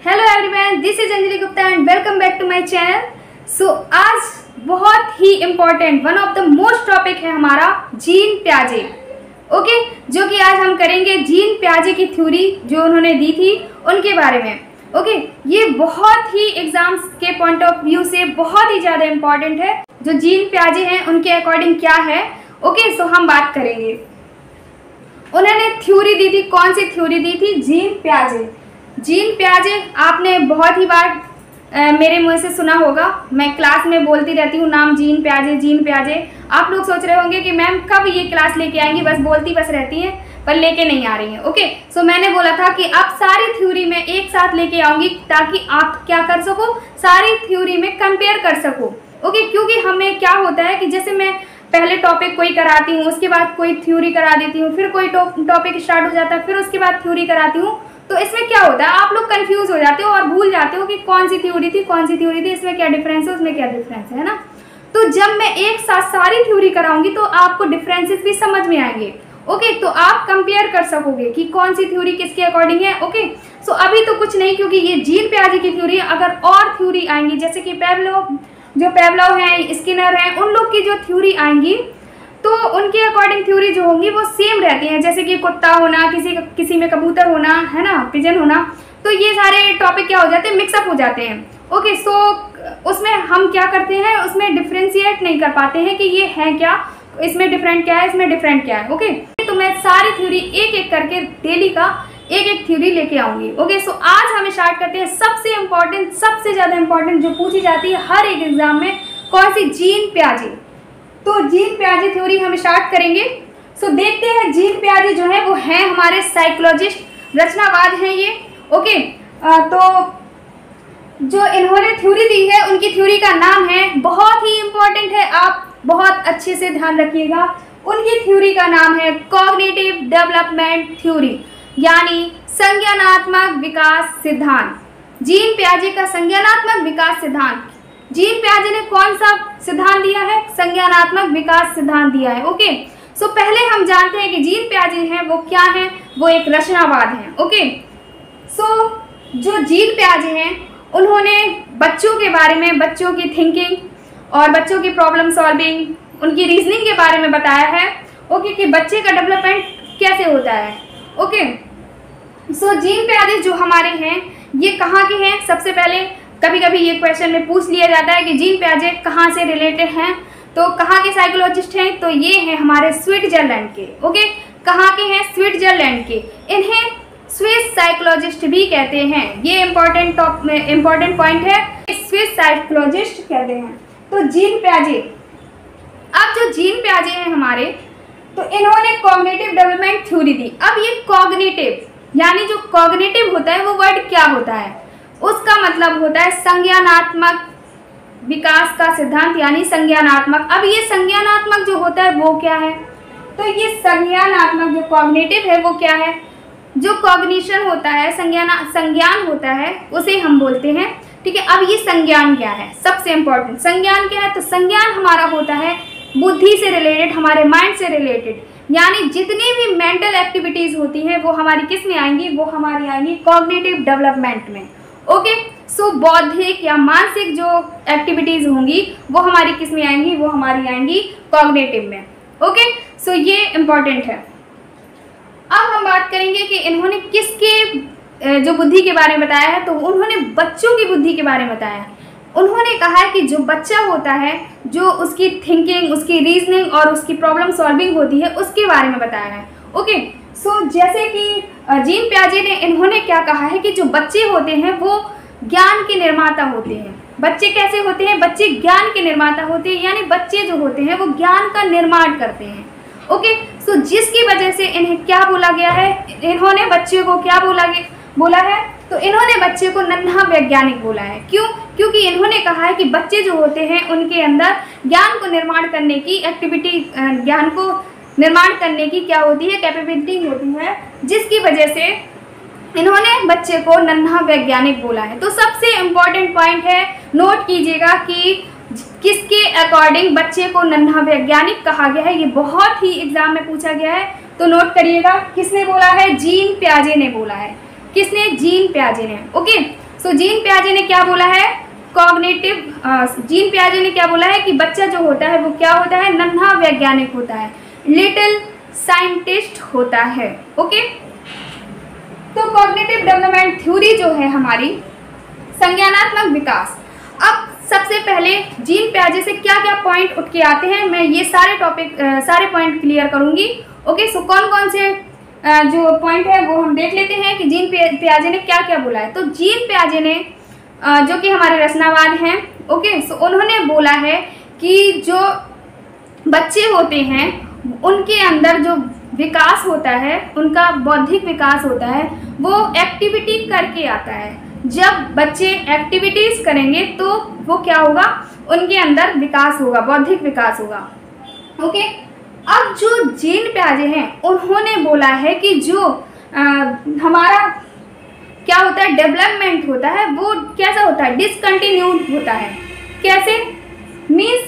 Hello everyone, this is Anjali Gupta and welcome back to my channel. So आज बहुत ही important one of the most topic है हमारा gene प्याजे। Okay, जो कि आज हम करेंगे जीन प्याजे की थ्योरी जो उन्होंने दी थी उनके बारे में। ओके, ये बहुत ही एग्जाम्स के पॉइंट ऑफ व्यू से बहुत ही ज़्यादा इम्पोर्टेंट है। जो जीन प्याजे हैं उनके अकॉर्डिंग क्या है। ओके, सो हम बात करेंगे। उन्होंने थ्योरी दी थी, कौन सी थ्योरी दी थी? जीन प्याजे। जीन प्याजे आपने बहुत ही बार मेरे मुंह से सुना होगा। मैं क्लास में बोलती रहती हूँ नाम जीन प्याजे, जीन प्याजे। आप लोग सोच रहे होंगे कि मैम कब ये क्लास लेके आएंगी, बस बोलती बस रहती हैं पर लेके नहीं आ रही हैं। ओके, सो मैंने बोला था कि आप सारी थ्योरी में एक साथ लेके आऊँगी ताकि आप क्या कर सको, सारी थ्योरी में कंपेयर कर सको। ओके, क्योंकि हमें क्या होता है कि जैसे मैं पहले टॉपिक कोई कराती हूँ, उसके बाद कोई थ्योरी करा देती हूँ, फिर कोई टॉपिक स्टार्ट हो जाता है, फिर उसके बाद थ्योरी कराती हूँ। तो इसमें क्या होता है, आप लोग कंफ्यूज हो जाते हो और भूल जाते हो कि कौन सी थ्योरी थी, कौन सी थ्योरी थी, इसमें क्या डिफरेंस है, उसमें क्या डिफरेंस है ना। तो जब मैं एक साथ सारी थ्योरी कराऊंगी तो आपको डिफरेंसेस भी समझ में आएंगे। ओके, तो आप कंपेयर कर सकोगे कि कौन सी थ्योरी किसके अकॉर्डिंग है। ओके, सो अभी तो कुछ नहीं, क्योंकि ये जीन प्याजे की थ्योरी है। अगर और थ्योरी आएंगी जैसे कि पेवलोव हैं, स्किनर हैं, उन लोग की जो थ्योरी आएंगी तो उनके अकॉर्डिंग थ्योरी जो होंगी वो सेम रहती हैं। जैसे कि कुत्ता होना, किसी में कबूतर होना, है ना, पिजन होना, तो ये सारे टॉपिक क्या हो जाते हैं, मिक्सअप हो जाते हैं। ओके, सो उसमें हम क्या करते हैं, उसमें डिफ्रेंशिएट नहीं कर पाते हैं कि ये है क्या, इसमें डिफरेंट क्या है, इसमें डिफरेंट क्या है। ओके, तो मैं सारी थ्योरी एक एक करके डेली का एक एक थ्योरी लेके आऊँगी। ओके, सो आज हम स्टार्ट करते हैं सबसे इम्पॉर्टेंट, सबसे ज़्यादा इम्पॉर्टेंट जो पूछी जाती है हर एक एग्जाम में, कौन सी? जीन प्याजे। तो जीन प्याजे थ्योरी हम स्टार्ट करेंगे। सो देखते हैं, जीन प्याजे जो है वो है हमारे साइकोलॉजिस्ट, रचनावाद हैं ये। ओके, तो जो इन्होंने थ्योरी दी है उनकी थ्योरी का नाम है, बहुत ही इम्पोर्टेंट है, आप बहुत अच्छे से ध्यान रखिएगा। उनकी थ्योरी का नाम है कॉग्निटिव डेवलपमेंट थ्योरी, यानी संज्ञानात्मक विकास सिद्धांत। जीन प्याजे का संज्ञानात्मक विकास सिद्धांत। जीन प्याजे ने कौन सा सिद्धांत दिया है? संज्ञानात्मक विकास सिद्धांत दिया है। ओके, सो पहले हम जानते हैं कि जीन प्याजे हैं वो क्या है, वो एक रचनावाद है। ओके, सो जो जीन प्याजे हैं उन्होंने बच्चों के बारे में, बच्चों की थिंकिंग और बच्चों की प्रॉब्लम सॉल्विंग, उनकी रीजनिंग के बारे में बताया है। ओके, कि बच्चे का डेवलपमेंट कैसे होता है। ओके, सो जीन प्याजे जो हमारे हैं ये कहाँ के हैं? सबसे पहले कभी कभी ये क्वेश्चन में पूछ लिया जाता है कि जीन प्याजे कहाँ से रिलेटेड हैं, तो कहाँ के साइकोलॉजिस्ट हैं? तो ये हैं हमारे स्विट्जरलैंड के। ओके, कहाँ के हैं? स्विट्जरलैंड के। इन्हें स्विस साइकोलॉजिस्ट भी कहते हैं। ये इम्पोर्टेंट पॉइंट है, स्विस साइकोलॉजिस्ट कहते हैं। तो जीन प्याजे, अब जो जीन प्याजे हैं हमारे, तो इन्होंने कॉग्निटिव डेवलपमेंट थ्योरी दी। अब ये कॉग्निटिव, यानी जो कॉग्निटिव होता है वो वर्ड क्या होता है? उसका मतलब होता है संज्ञानात्मक विकास का सिद्धांत, यानी संज्ञानात्मक। अब ये संज्ञानात्मक जो होता है वो क्या है? तो ये संज्ञानात्मक जो कॉग्निटिव है वो क्या है? जो कॉग्निशन होता है, संज्ञान होता है, उसे हम बोलते हैं। ठीक है, अब ये संज्ञान क्या है? सबसे इम्पोर्टेंट संज्ञान क्या है? तो संज्ञान हमारा होता है बुद्धि से रिलेटेड, हमारे माइंड से रिलेटेड, यानी जितनी भी मेंटल एक्टिविटीज होती हैं वो हमारी किस में आएंगी? वो हमारी आएंगी कॉग्निटिव डेवलपमेंट में। ओके, सो बौद्धिक या मानसिक जो एक्टिविटीज होंगी वो हमारी किस में आएंगी? वो हमारी आएंगी कॉग्निटिव में। ओके, सो ये इम्पोर्टेंट है। अब हम बात करेंगे कि इन्होंने किसके जो बुद्धि के बारे में बताया है, तो उन्होंने बच्चों की बुद्धि के बारे में बताया है। उन्होंने कहा है कि जो बच्चा होता है, जो उसकी थिंकिंग, उसकी रीजनिंग और उसकी प्रॉब्लम सॉल्विंग होती है, उसके बारे में बताया है। ओके, सो जैसे कि जीन प्याजे ने, इन्होंने क्या कहा है कि जो बच्चे होते हैं वो ज्ञान के निर्माता होते हैं। बच्चे कैसे होते हैं? बच्चे ज्ञान के निर्माता होते हैं, यानी बच्चे जो होते हैं वो ज्ञान का निर्माण करते हैं। ओके, सो जिसकी वजह से इन्हें क्या बोला गया है? इन्होंने बच्चे को क्या बोला है? तो इन्होंने बच्चे को नन्हा वैज्ञानिक बोला है। क्यों? क्योंकि इन्होंने कहा है कि बच्चे जो होते हैं उनके अंदर ज्ञान को निर्माण करने की एक्टिविटी, ज्ञान को निर्माण करने की क्या होती है? कैपेबिलिटी होती है, जिसकी वजह से इन्होंने बच्चे को नन्हा वैज्ञानिक बोला है। तो सबसे इम्पोर्टेंट पॉइंट है, नोट कीजिएगा कि किसके अकॉर्डिंग बच्चे को नन्हा वैज्ञानिक कहा गया है। ये बहुत ही एग्जाम में पूछा गया है, तो नोट करिएगा किसने बोला है? जीन प्याजे ने बोला है। किसने? जीन प्याजे ने। ओके, सो जीन पियाजे ने क्या बोला है, जीन पियाजे ने क्या बोला है कि बच्चा जो होता है वो क्या होता है, नन्हा वैज्ञानिक होता है, लिटिल साइंटिस्ट होता है। ओके, तो कॉग्निटिव डेवलपमेंट थ्योरी जो है हमारी, संज्ञानात्मक विकास। अब सबसे पहले जीन पियाजे से क्या क्या पॉइंट उठ के आते हैं, मैं ये सारे पॉइंट क्लियर करूंगी। ओके, सो कौन कौन से जो पॉइंट है वो हम देख लेते हैं कि जीन पियाजे ने क्या क्या बोला है। तो जीन पियाजे ने जो कि हमारे रचनावाद हैं, ओके, सो उन्होंने बोला है कि जो बच्चे होते हैं उनके अंदर जो विकास होता है, उनका बौद्धिक विकास होता है, वो एक्टिविटी करके आता है। जब बच्चे एक्टिविटीज़ करेंगे तो वो क्या होगा, उनके अंदर विकास होगा, बौद्धिक विकास होगा। ओके, अब जो जीन पियाजे हैं उन्होंने बोला है कि जो हमारा क्या होता है, डेवलपमेंट होता है, वो कैसा होता है, डिसकंटिन्यूड होता है। कैसे, मीन्स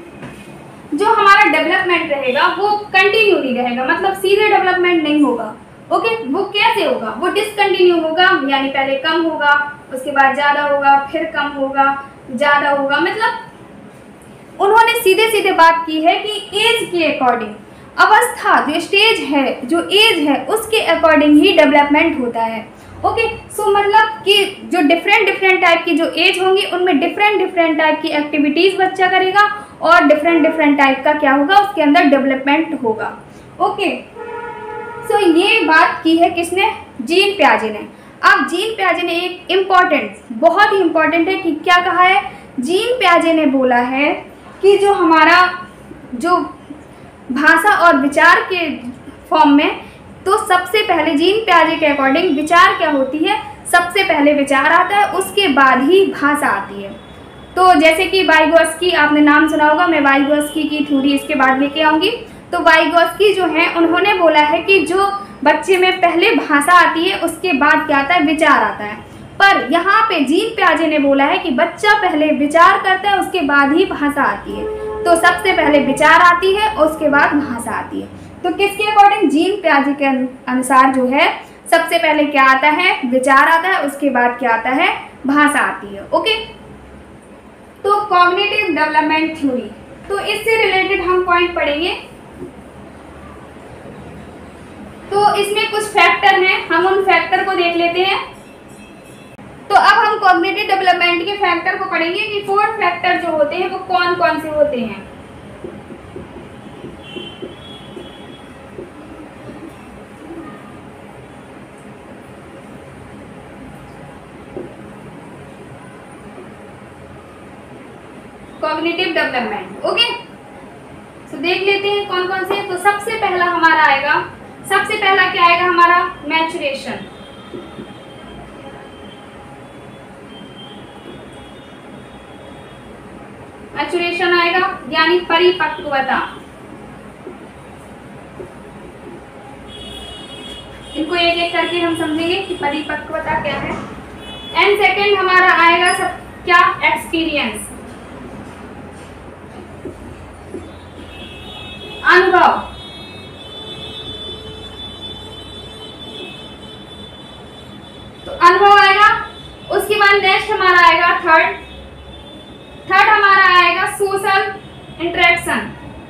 जो हमारा डेवलपमेंट रहेगा वो कंटिन्यू नहीं रहेगा, मतलब सीधे डेवलपमेंट नहीं होगा। ओके, वो कैसे होगा, वो डिसकंटिन्यू होगा, यानी पहले कम होगा, उसके बाद ज़्यादा होगा, फिर कम होगा, ज़्यादा होगा। मतलब उन्होंने सीधे सीधे बात की है कि एज के अकॉर्डिंग, अवस्था जो स्टेज है, जो एज है, उसके अकॉर्डिंग ही डेवलपमेंट होता है। ओके, सो मतलब कि जो डिफरेंट टाइप की जो एज होंगी उनमें डिफरेंट टाइप की एक्टिविटीज़ बच्चा करेगा और डिफरेंट टाइप का क्या होगा, उसके अंदर डेवलपमेंट होगा। ओके, सो ये बात की है किसने, जीन पियाजे ने। अब जीन पियाजे ने एक इम्पॉर्टेंट, बहुत ही इम्पॉर्टेंट है कि क्या कहा है, जीन पियाजे ने बोला है कि जो हमारा जो भाषा और विचार के फॉर्म में, तो सबसे पहले जीन पियाजे के अकॉर्डिंग विचार क्या होती है, सबसे पहले विचार आता है, उसके बाद ही भाषा आती है। तो जैसे कि वाइगोत्स्की, आपने नाम सुना होगा, मैं वाइगोत्स्की की थ्योरी इसके बाद लेके आऊँगी। तो वाइगोत्स्की जो है उन्होंने बोला है कि जो बच्चे में पहले भाषा आती है उसके बाद क्या आता है, विचार आता है। पर यहाँ पे जीन पियाजे ने बोला है कि बच्चा पहले विचार करता है, उसके बाद ही भाषा आती है। तो सबसे पहले विचार आती है, उसके बाद भाषा आती है। तो किसके अकॉर्डिंग, जीन पियाजे के अनुसार जो है सबसे पहले क्या आता है, विचार आता है, उसके बाद क्या आता है, भाषा आती है। ओके, तो कॉग्निटिव डेवलपमेंट थ्योरी, तो इससे रिलेटेड हम पॉइंट पढ़ेंगे। तो इसमें कुछ फैक्टर हैं, हम उन फैक्टर को देख लेते हैं। तो अब हम कॉग्निटिव डेवलपमेंट के फैक्टर को पढ़ेंगे कि 4 फैक्टर जो होते हैं वो कौन कौन से होते हैं। कॉग्निटिव डेवलपमेंट, ओके, तो देख लेते हैं कौन कौन से। तो सबसे पहला हमारा आएगा, सबसे पहला क्या आएगा हमारा, मैचुरेशन। मैचुरेशन आएगा यानी परिपक्वता। इनको एक एक करके हम समझेंगे कि परिपक्वता क्या है। एंड सेकंड हमारा आएगा सब क्या, एक्सपीरियंस, अनुभव। तो अनुभव आएगा। उसके बाद नेक्स्ट हमारा आएगा थर्ड हमारा आएगा सोशल इंटरेक्शन।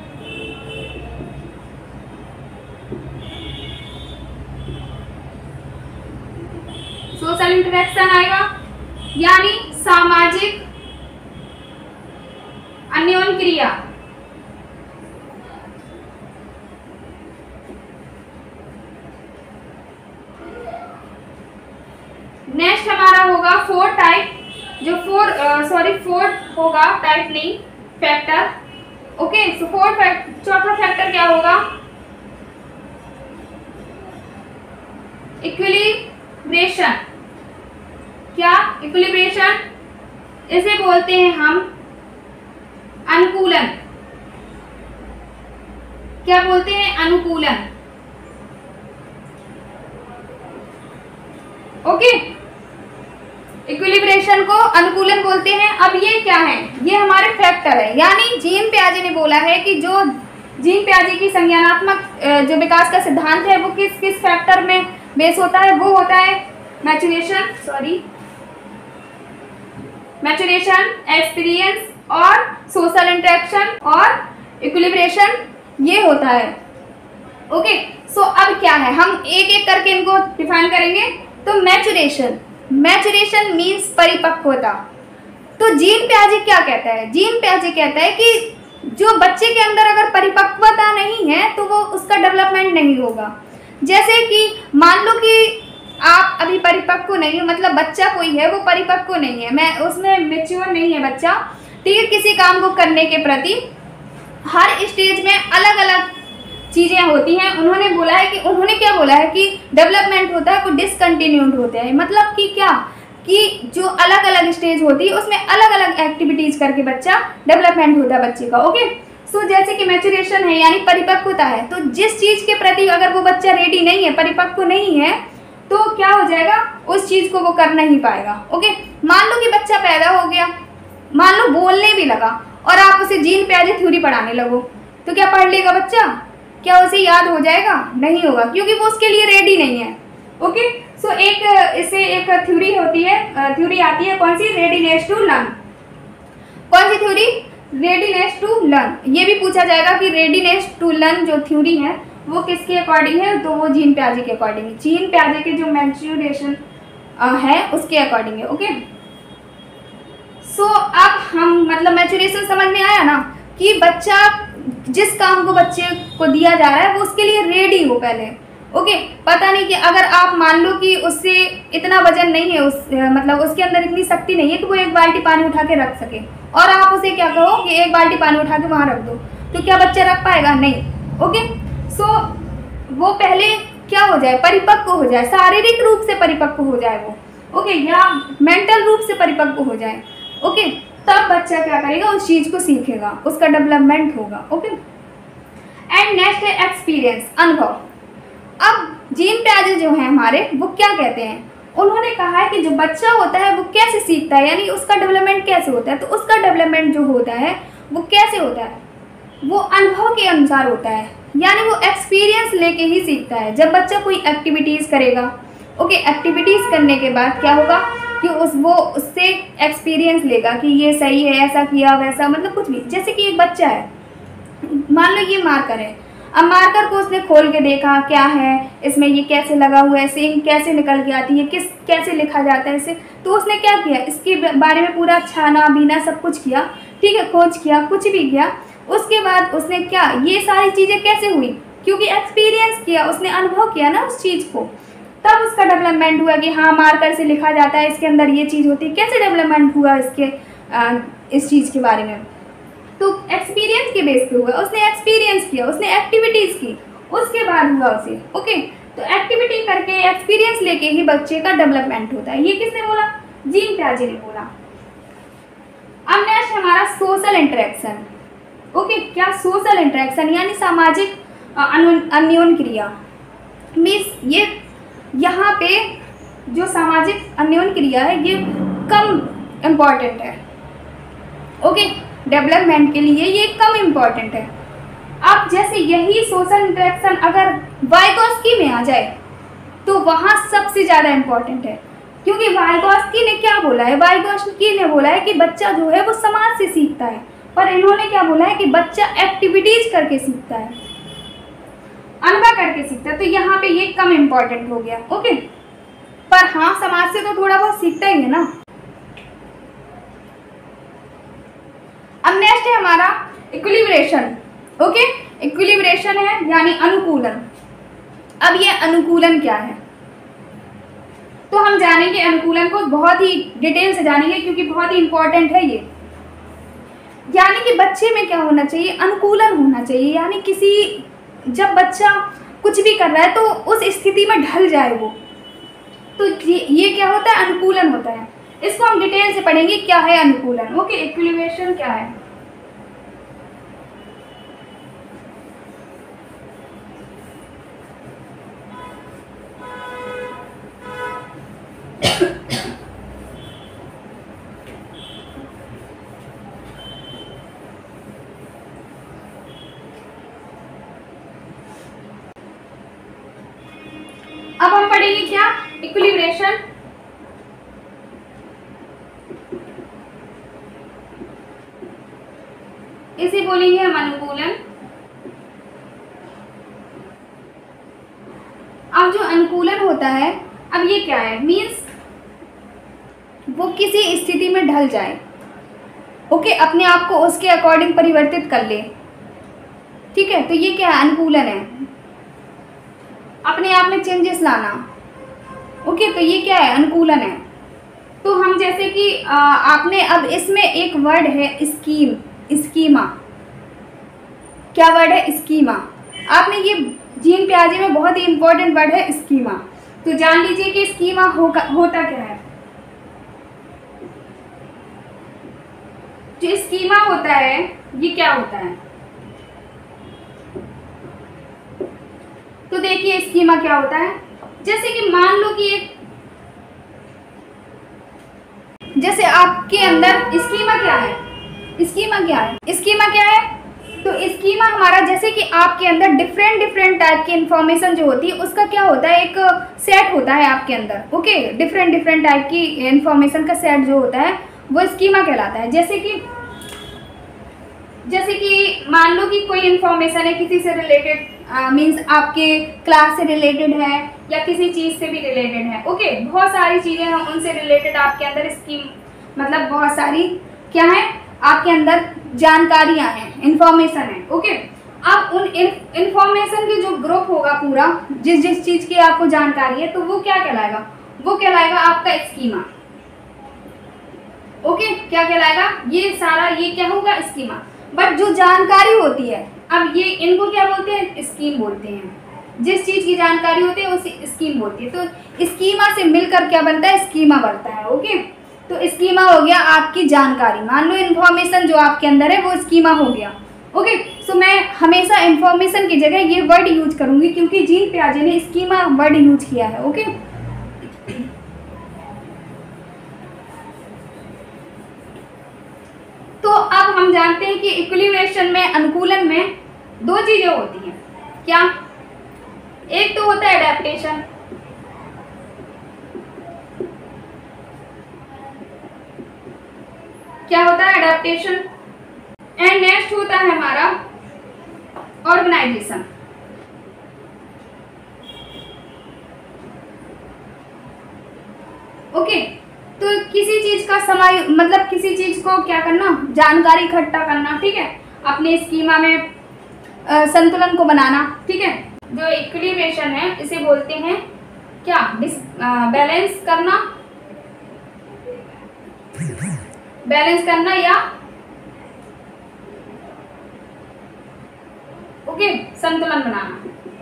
सोशल इंटरेक्शन आएगा यानी सामाजिक अन्योन्य क्रिया। नेक्स्ट हमारा होगा फोर टाइप, जो फोर्थ होगा, टाइप नहीं, फैक्टर। ओके, सो चौथा फैक्टर क्या होगा, इक्विलिब्रेशन। क्या, इक्विलिब्रेशन, इसे बोलते हैं हम अनुकूलन। क्या बोलते हैं, अनुकूलन। ओके, इक्विलिब्रेशन को अनुकूलन बोलते हैं। अब ये क्या है, ये हमारे फैक्टर है। यानी जीन पियाजे ने बोला है कि जो जीन पियाजे की संज्ञानात्मक जो विकास का सिद्धांत है वो किस किस फैक्टर में बेस होता है, वो होता है मैचुरेशन, मैचुरेशन, एक्सपीरियंस और सोशल इंटरेक्शन और इक्विलिब्रेशन, ये होता है। ओके, सो अब क्या है, हम एक एक करके इनको डिफाइन करेंगे। तो मैचुरेशन, मैचुरेशन मीन्स परिपक्वता। तो जीन पियाजे क्या कहता है? जीन पियाजे कहता है कि जो बच्चे के अंदर अगर परिपक्वता नहीं है तो वो उसका डेवलपमेंट नहीं होगा। जैसे कि मान लो कि आप अभी परिपक्व नहीं हो, मतलब बच्चा कोई है वो परिपक्व नहीं है, मैं उसमें मैच्योर नहीं है बच्चा, ठीक है, किसी काम को करने के प्रति। हर स्टेज में अलग अलग चीज़ें होती हैं। उन्होंने बोला है कि, उन्होंने क्या बोला है कि डेवलपमेंट होता है वो डिसकंटिन्यूड होते हैं। मतलब कि क्या, कि जो अलग अलग स्टेज होती है उसमें अलग अलग एक्टिविटीज़ करके बच्चा डेवलपमेंट होता है बच्चे का। ओके, सो जैसे कि मैचुरेशन है यानी परिपक्वता है, तो जिस चीज़ के प्रति अगर वो बच्चा रेडी नहीं है, परिपक्व नहीं है, तो क्या हो जाएगा, उस चीज़ को वो कर नहीं पाएगा। ओके, मान लो कि बच्चा पैदा हो गया, मान लो बोलने भी लगा और आप उसे जीन पियाजे थ्योरी पढ़ाने लगो, तो क्या पढ़ लेगा बच्चा? क्या उसे याद हो जाएगा? नहीं होगा, क्योंकि वो उसके लिए रेडी नहीं है। ओके, सो इससे एक थ्योरी होती है, थ्योरी आती है कौन सी? Readiness to learn. कौन सी थ्योरी? Readiness to learn. ये भी पूछा जाएगा कि रेडीनेस टू लर्न जो थ्योरी है वो किसके अकॉर्डिंग है? तो वो जीन पियाजे के अकॉर्डिंग, जीन पियाजे के जो मैच्योरेशन है उसके अकॉर्डिंग है। ओके, सो अब हम मतलब मैच्योरेशन समझ में आया ना, कि बच्चा जिस काम को बच्चे को दिया जा रहा है वो उसके लिए रेडी हो पहले। ओके, पता नहीं कि अगर आप मान लो कि उससे इतना वजन नहीं है, मतलब उसके अंदर इतनी शक्ति नहीं है कि वो एक बाल्टी पानी उठा के रख सके, और आप उसे क्या कहो कि एक बाल्टी पानी उठा के वहाँ रख दो, तो क्या बच्चा रख पाएगा? नहीं। ओके, सो वो पहले क्या हो जाए, परिपक्व हो जाए, शारीरिक रूप से परिपक्व हो जाए वो। ओके, या मेंटल रूप से परिपक्व हो जाए। ओके, तब बच्चा क्या करेगा, उस चीज़ को सीखेगा, उसका डेवलपमेंट होगा। ओके, एंड नेक्स्ट है एक्सपीरियंस, अनुभव। अब जीन पियाजे जो हैं हमारे, वो क्या कहते हैं? उन्होंने कहा है कि जो बच्चा होता है वो कैसे सीखता है, यानी उसका डेवलपमेंट कैसे होता है। तो उसका डेवलपमेंट जो होता है वो कैसे होता है? वो अनुभव के अनुसार होता है, यानी वो एक्सपीरियंस लेके ही सीखता है। जब बच्चा कोई एक्टिविटीज़ करेगा, ओके, एक्टिविटीज़ करने के बाद क्या होगा कि वो उससे एक्सपीरियंस लेगा कि ये सही है, ऐसा किया वैसा, मतलब कुछ भी। जैसे कि एक बच्चा है, मान लो ये मार्कर है, अब मार्कर को उसने खोल के देखा क्या है इसमें, ये कैसे लगा हुआ है, इंक कैसे निकल के आती है, कैसे लिखा जाता है इसे, तो उसने क्या किया, इसके बारे में पूरा छाना बीना सब कुछ किया, ठीक है, खोज किया, कुछ भी किया। उसके बाद उसने क्या, ये सारी चीज़ें कैसे हुई? क्योंकि एक्सपीरियंस किया, उसने अनुभव किया ना उस चीज़ को, तब उसका डेवलपमेंट हुआ कि हाँ मार्कर से लिखा जाता है, इसके अंदर ये चीज़ होती है। कैसे डेवलपमेंट हुआ इसके इस चीज़ के बारे में? तो एक्सपीरियंस के बेस पे हुआ, उसने एक्सपीरियंस किया, उसने एक्टिविटीज़ की, उसके बाद हुआ उसे। ओके, तो एक्टिविटी करके एक्सपीरियंस लेके ही बच्चे का डेवलपमेंट होता है। ये किसने बोला? जीन पियाजे ने बोला। अब नेक्स्ट हमारा सोशल इंटरेक्शन। ओके, क्या सोशल इंटरेक्शन यानी सामाजिक अन्योन क्रिया। मीन्स ये यहाँ पे जो सामाजिक अन्योन क्रिया है ये कम इम्पॉर्टेंट है। ओके, डेवलपमेंट के लिए ये कम इम्पॉर्टेंट है। अब जैसे यही सोशल इंटरेक्शन अगर वाइगोस्की में आ जाए तो वहाँ सबसे ज़्यादा इम्पॉर्टेंट है, क्योंकि वाइगोस्की ने क्या बोला है? वाइगोस्की ने बोला है कि बच्चा जो है वो समाज से सीखता है, पर इन्होंने क्या बोला है कि बच्चा एक्टिविटीज करके सीखता है, अनुभव करके सीखता है। तो यहाँ पे ये कम इम्पॉर्टेंट हो गया। ओके, पर हाँ समाज से तो थोड़ा बहुत सीखता ही है ना। अब नेक्स्ट है हमारा इक्विलिब्रेशन। ओके, इक्विलिब्रेशन है यानी अनुकूलन। अब ये अनुकूलन क्या है तो हम जानेंगे, अनुकूलन को बहुत ही डिटेल से जानेंगे क्योंकि बहुत ही इंपॉर्टेंट है ये। यानी कि बच्चे में क्या होना चाहिए? अनुकूलन होना चाहिए, यानी किसी जब बच्चा कुछ भी कर रहा है तो उस स्थिति में ढल जाए वो, तो ये क्या होता है? अनुकूलन होता है। इसको हम डिटेल से पढ़ेंगे क्या है अनुकूलन। ओके, इक्विलिब्रेशन क्या है। अब हम पढ़ेंगे क्या? इक्विलिब्रेशन। इसे बोलेंगे हम अनुकूलन। अब जो अनुकूलन होता है, अब ये क्या है, मीन्स वो किसी स्थिति में ढल जाए, ओके, अपने आप को उसके अकॉर्डिंग परिवर्तित कर ले, ठीक है। तो ये क्या है, अनुकूलन है, अपने आप में चेंजेस लाना, ओके। तो ये क्या है, अनुकूलन है। तो हम जैसे कि आपने अब इसमें एक वर्ड है स्कीम, स्कीमा। क्या वर्ड है, स्कीमा। आपने ये जीन प्याजे में बहुत ही इंपॉर्टेंट वर्ड है स्कीमा। तो जान लीजिए कि स्कीमा होता क्या है। जो स्कीमा होता है ये क्या होता है, तो देखिए स्कीमा क्या होता है। जैसे कि मान लो कि एक, जैसे आपके अंदर स्कीमा क्या है, स्कीमा क्या है, स्कीमा क्या है, तो स्कीमा हमारा जैसे कि आपके अंदर डिफरेंट टाइप की इंफॉर्मेशन जो होती है उसका क्या होता है, एक सेट होता है आपके अंदर, ओके। डिफरेंट टाइप की इंफॉर्मेशन का सेट जो होता है वो स्कीमा कहलाता है। जैसे कि मान लो कि कोई इंफॉर्मेशन है किसी से रिलेटेड, मीन्स आपके क्लास से रिलेटेड है या किसी चीज़ से भी रिलेटेड है, ओके। बहुत सारी चीज़ें हैं उनसे रिलेटेड आपके अंदर स्कीम, मतलब बहुत सारी क्या है आपके अंदर जानकारियां हैं, इंफॉर्मेशन है, ओके। अब उन इंफॉर्मेशन की जो ग्रुप होगा पूरा, जिस चीज़ की आपको जानकारी है, तो वो क्या कहलाएगा, वो कहलाएगा आपका स्कीमा, ओके। क्या कहलाएगा, ये सारा ये क्या होगा, स्कीमा। बट जो जानकारी होती है, अब ये इनको क्या बोलते हैं, स्कीम बोलते हैं। जिस चीज़ की जानकारी होती है उसी स्कीम बोलती है। तो स्कीमा से मिलकर क्या बनता है, स्कीमा बनता है, ओके। तो स्कीमा हो गया आपकी जानकारी, मान लो इन्फॉर्मेशन जो आपके अंदर है वो स्कीमा हो गया, ओके। सो मैं हमेशा इन्फॉर्मेशन की जगह ये वर्ड यूज करूंगी क्योंकि जीन पियाजे ने स्कीमा वर्ड यूज किया है, ओके। तो अब हम जानते हैं कि इक्विलिब्रेशन में, अनुकूलन में दो चीजें होती हैं, क्या, एक तो होता है एडेप्टेशन, क्या होता है एडेप्टेशन, एंड नेक्स्ट होता है हमारा ऑर्गेनाइजेशन, ओके। तो किसी चीज का समय, मतलब किसी चीज को क्या करना, जानकारी इकट्ठा करना, ठीक है, अपने स्कीमा में संतुलन को बनाना, ठीक है। जो इक्विलिब्रेशन है इसे बोलते हैं क्या, बैलेंस करना, बैलेंस करना या ओके संतुलन बनाना,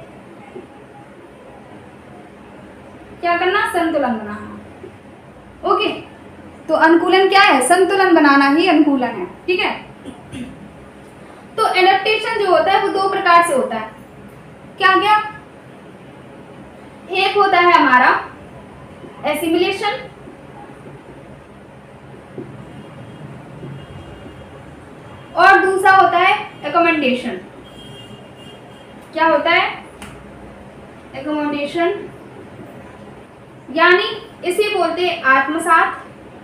क्या करना, संतुलन बनाना, ओके। तो अनुकूलन क्या है, संतुलन बनाना ही अनुकूलन है, ठीक है। तो एडेप्टेशन जो होता है वो दो प्रकार से होता है, क्या क्या, एक होता है हमारा एसिमिलेशन, और दूसरा होता है एकोमोडेशन। क्या होता है, एकोमोडेशन, यानी इसे बोलते हैं आत्मसात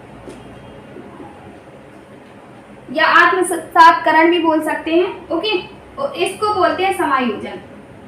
या आत्मसातकरण भी बोल सकते हैं, ओके। और इसको बोलते हैं समायोजन।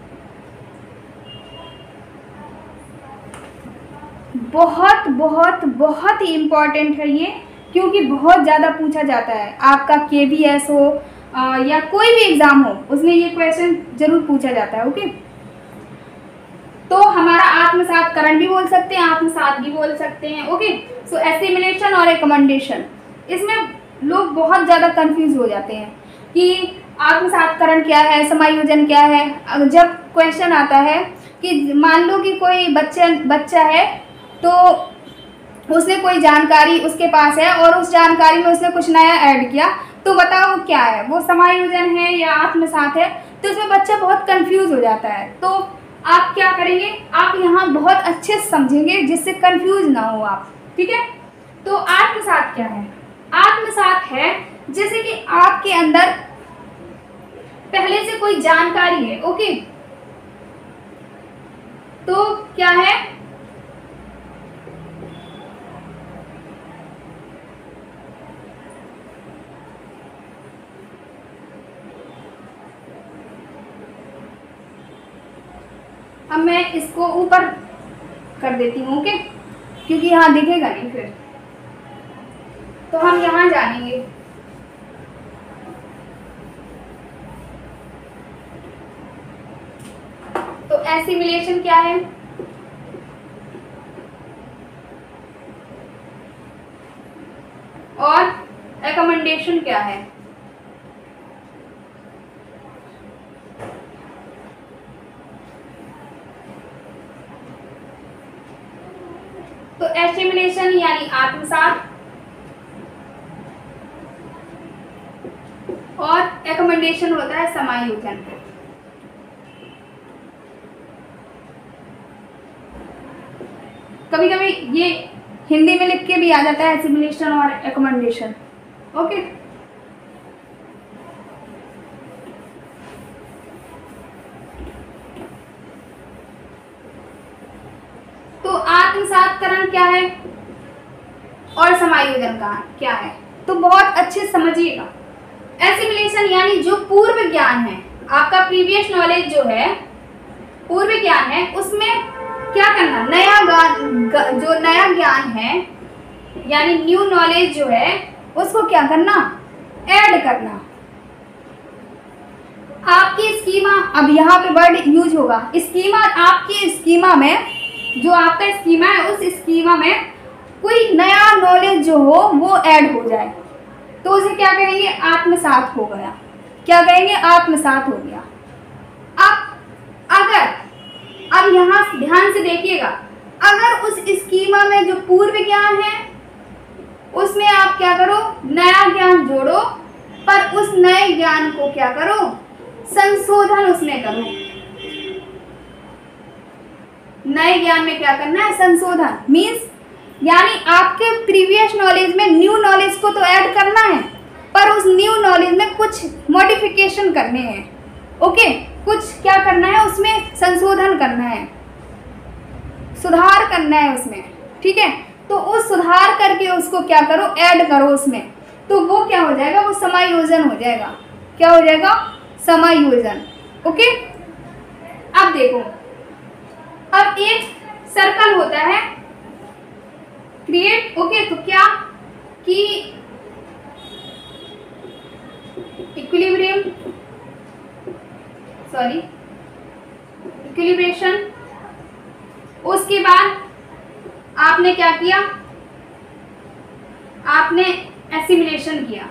बहुत बहुत बहुत ही इम्पोर्टेंट है ये, क्योंकि बहुत ज़्यादा पूछा जाता है, आपका KVS हो या कोई भी एग्ज़ाम हो उसमें ये क्वेश्चन जरूर पूछा जाता है, ओके। तो हमारा आत्मसातकरण भी बोल सकते हैं, आत्मसात भी बोल सकते हैं, ओके। सो एसिमिलेशन और एकोमोडेशन, इसमें लोग बहुत ज़्यादा कंफ्यूज हो जाते हैं कि आत्मसातकरण क्या है, समायोजन क्या है। जब क्वेश्चन आता है कि मान लो कि कोई बच्चा है, तो उसने कोई जानकारी उसके पास है और उस जानकारी में उसने कुछ नया ऐड किया, तो बताओ वो क्या है, वो समायोजन है या आत्मसात है। तो उसमें बच्चा बहुत कंफ्यूज हो जाता है। तो आप क्या करेंगे, आप यहाँ बहुत अच्छे से समझेंगे जिससे कंफ्यूज ना हो आप, ठीक है। तो आत्मसात क्या है, आत्मसात है जैसे कि आपके अंदर पहले से कोई जानकारी है, ओके। तो क्या है, अब मैं इसको ऊपर कर देती हूँ, ओके, क्योंकि यहाँ दिखेगा नहीं फिर। तो हम यहाँ जानेंगे। तो एसिमिलेशन क्या है? और एकमेंडेशन क्या है? तो एसिमिलेशन यानी आत्मसात और एकमेंडेशन होता है समायोजन। कभी कभी ये हिंदी में लिख के भी आ जाता है एसिमिलेशन और एकमेंडेशन, ओके। तो आत्मसातकरण क्या है और समायोजन का क्या है, तो बहुत अच्छे से समझिएगा। एसिमिलेशन यानी जो पूर्व ज्ञान है, आपका प्रीवियस नॉलेज जो है, पूर्व ज्ञान है, उसमें क्या करना, जो नया ज्ञान है यानी न्यू नॉलेज जो है, उसको क्या करना, ऐड करना। आपकी स्कीमा, अब यहाँ पे वर्ड यूज होगा स्कीमा, आपकी स्कीमा में, जो आपका स्कीमा है, उस स्कीमा में कोई नया नॉलेज जो हो वो ऐड हो जाए, तो उसे क्या कहेंगे, आत्मसात हो गया। क्या कहेंगे, आत्मसात हो गया। अब यहाँ ध्यान से देखिएगा, अगर उस स्कीमा में जो पूर्व ज्ञान है उसमें आप क्या करो, नया ज्ञान जोड़ो, पर उस नए ज्ञान को क्या करो, संशोधन उसमें करो। नए ज्ञान में क्या करना है, संशोधन। मीन्स यानी आपके प्रीवियस नॉलेज में न्यू नॉलेज को तो ऐड करना है, पर उस न्यू नॉलेज में कुछ मॉडिफिकेशन करने हैं, ओके। कुछ क्या करना है, उसमें संशोधन करना है, सुधार करना है उसमें, ठीक है। तो उस सुधार करके उसको क्या करो, ऐड करो उसमें, तो वो क्या हो जाएगा, वो समायोजन हो जाएगा। क्या हो जाएगा, समायोजन, ओके। अब देखो, अब एक सर्कल होता है क्रिएट, ओके। तो क्या कि इक्विलिब्रियम, सॉरी, इक्विलिब्रेशन। उसके बाद आपने क्या किया, आपने एसिमिलेशन किया।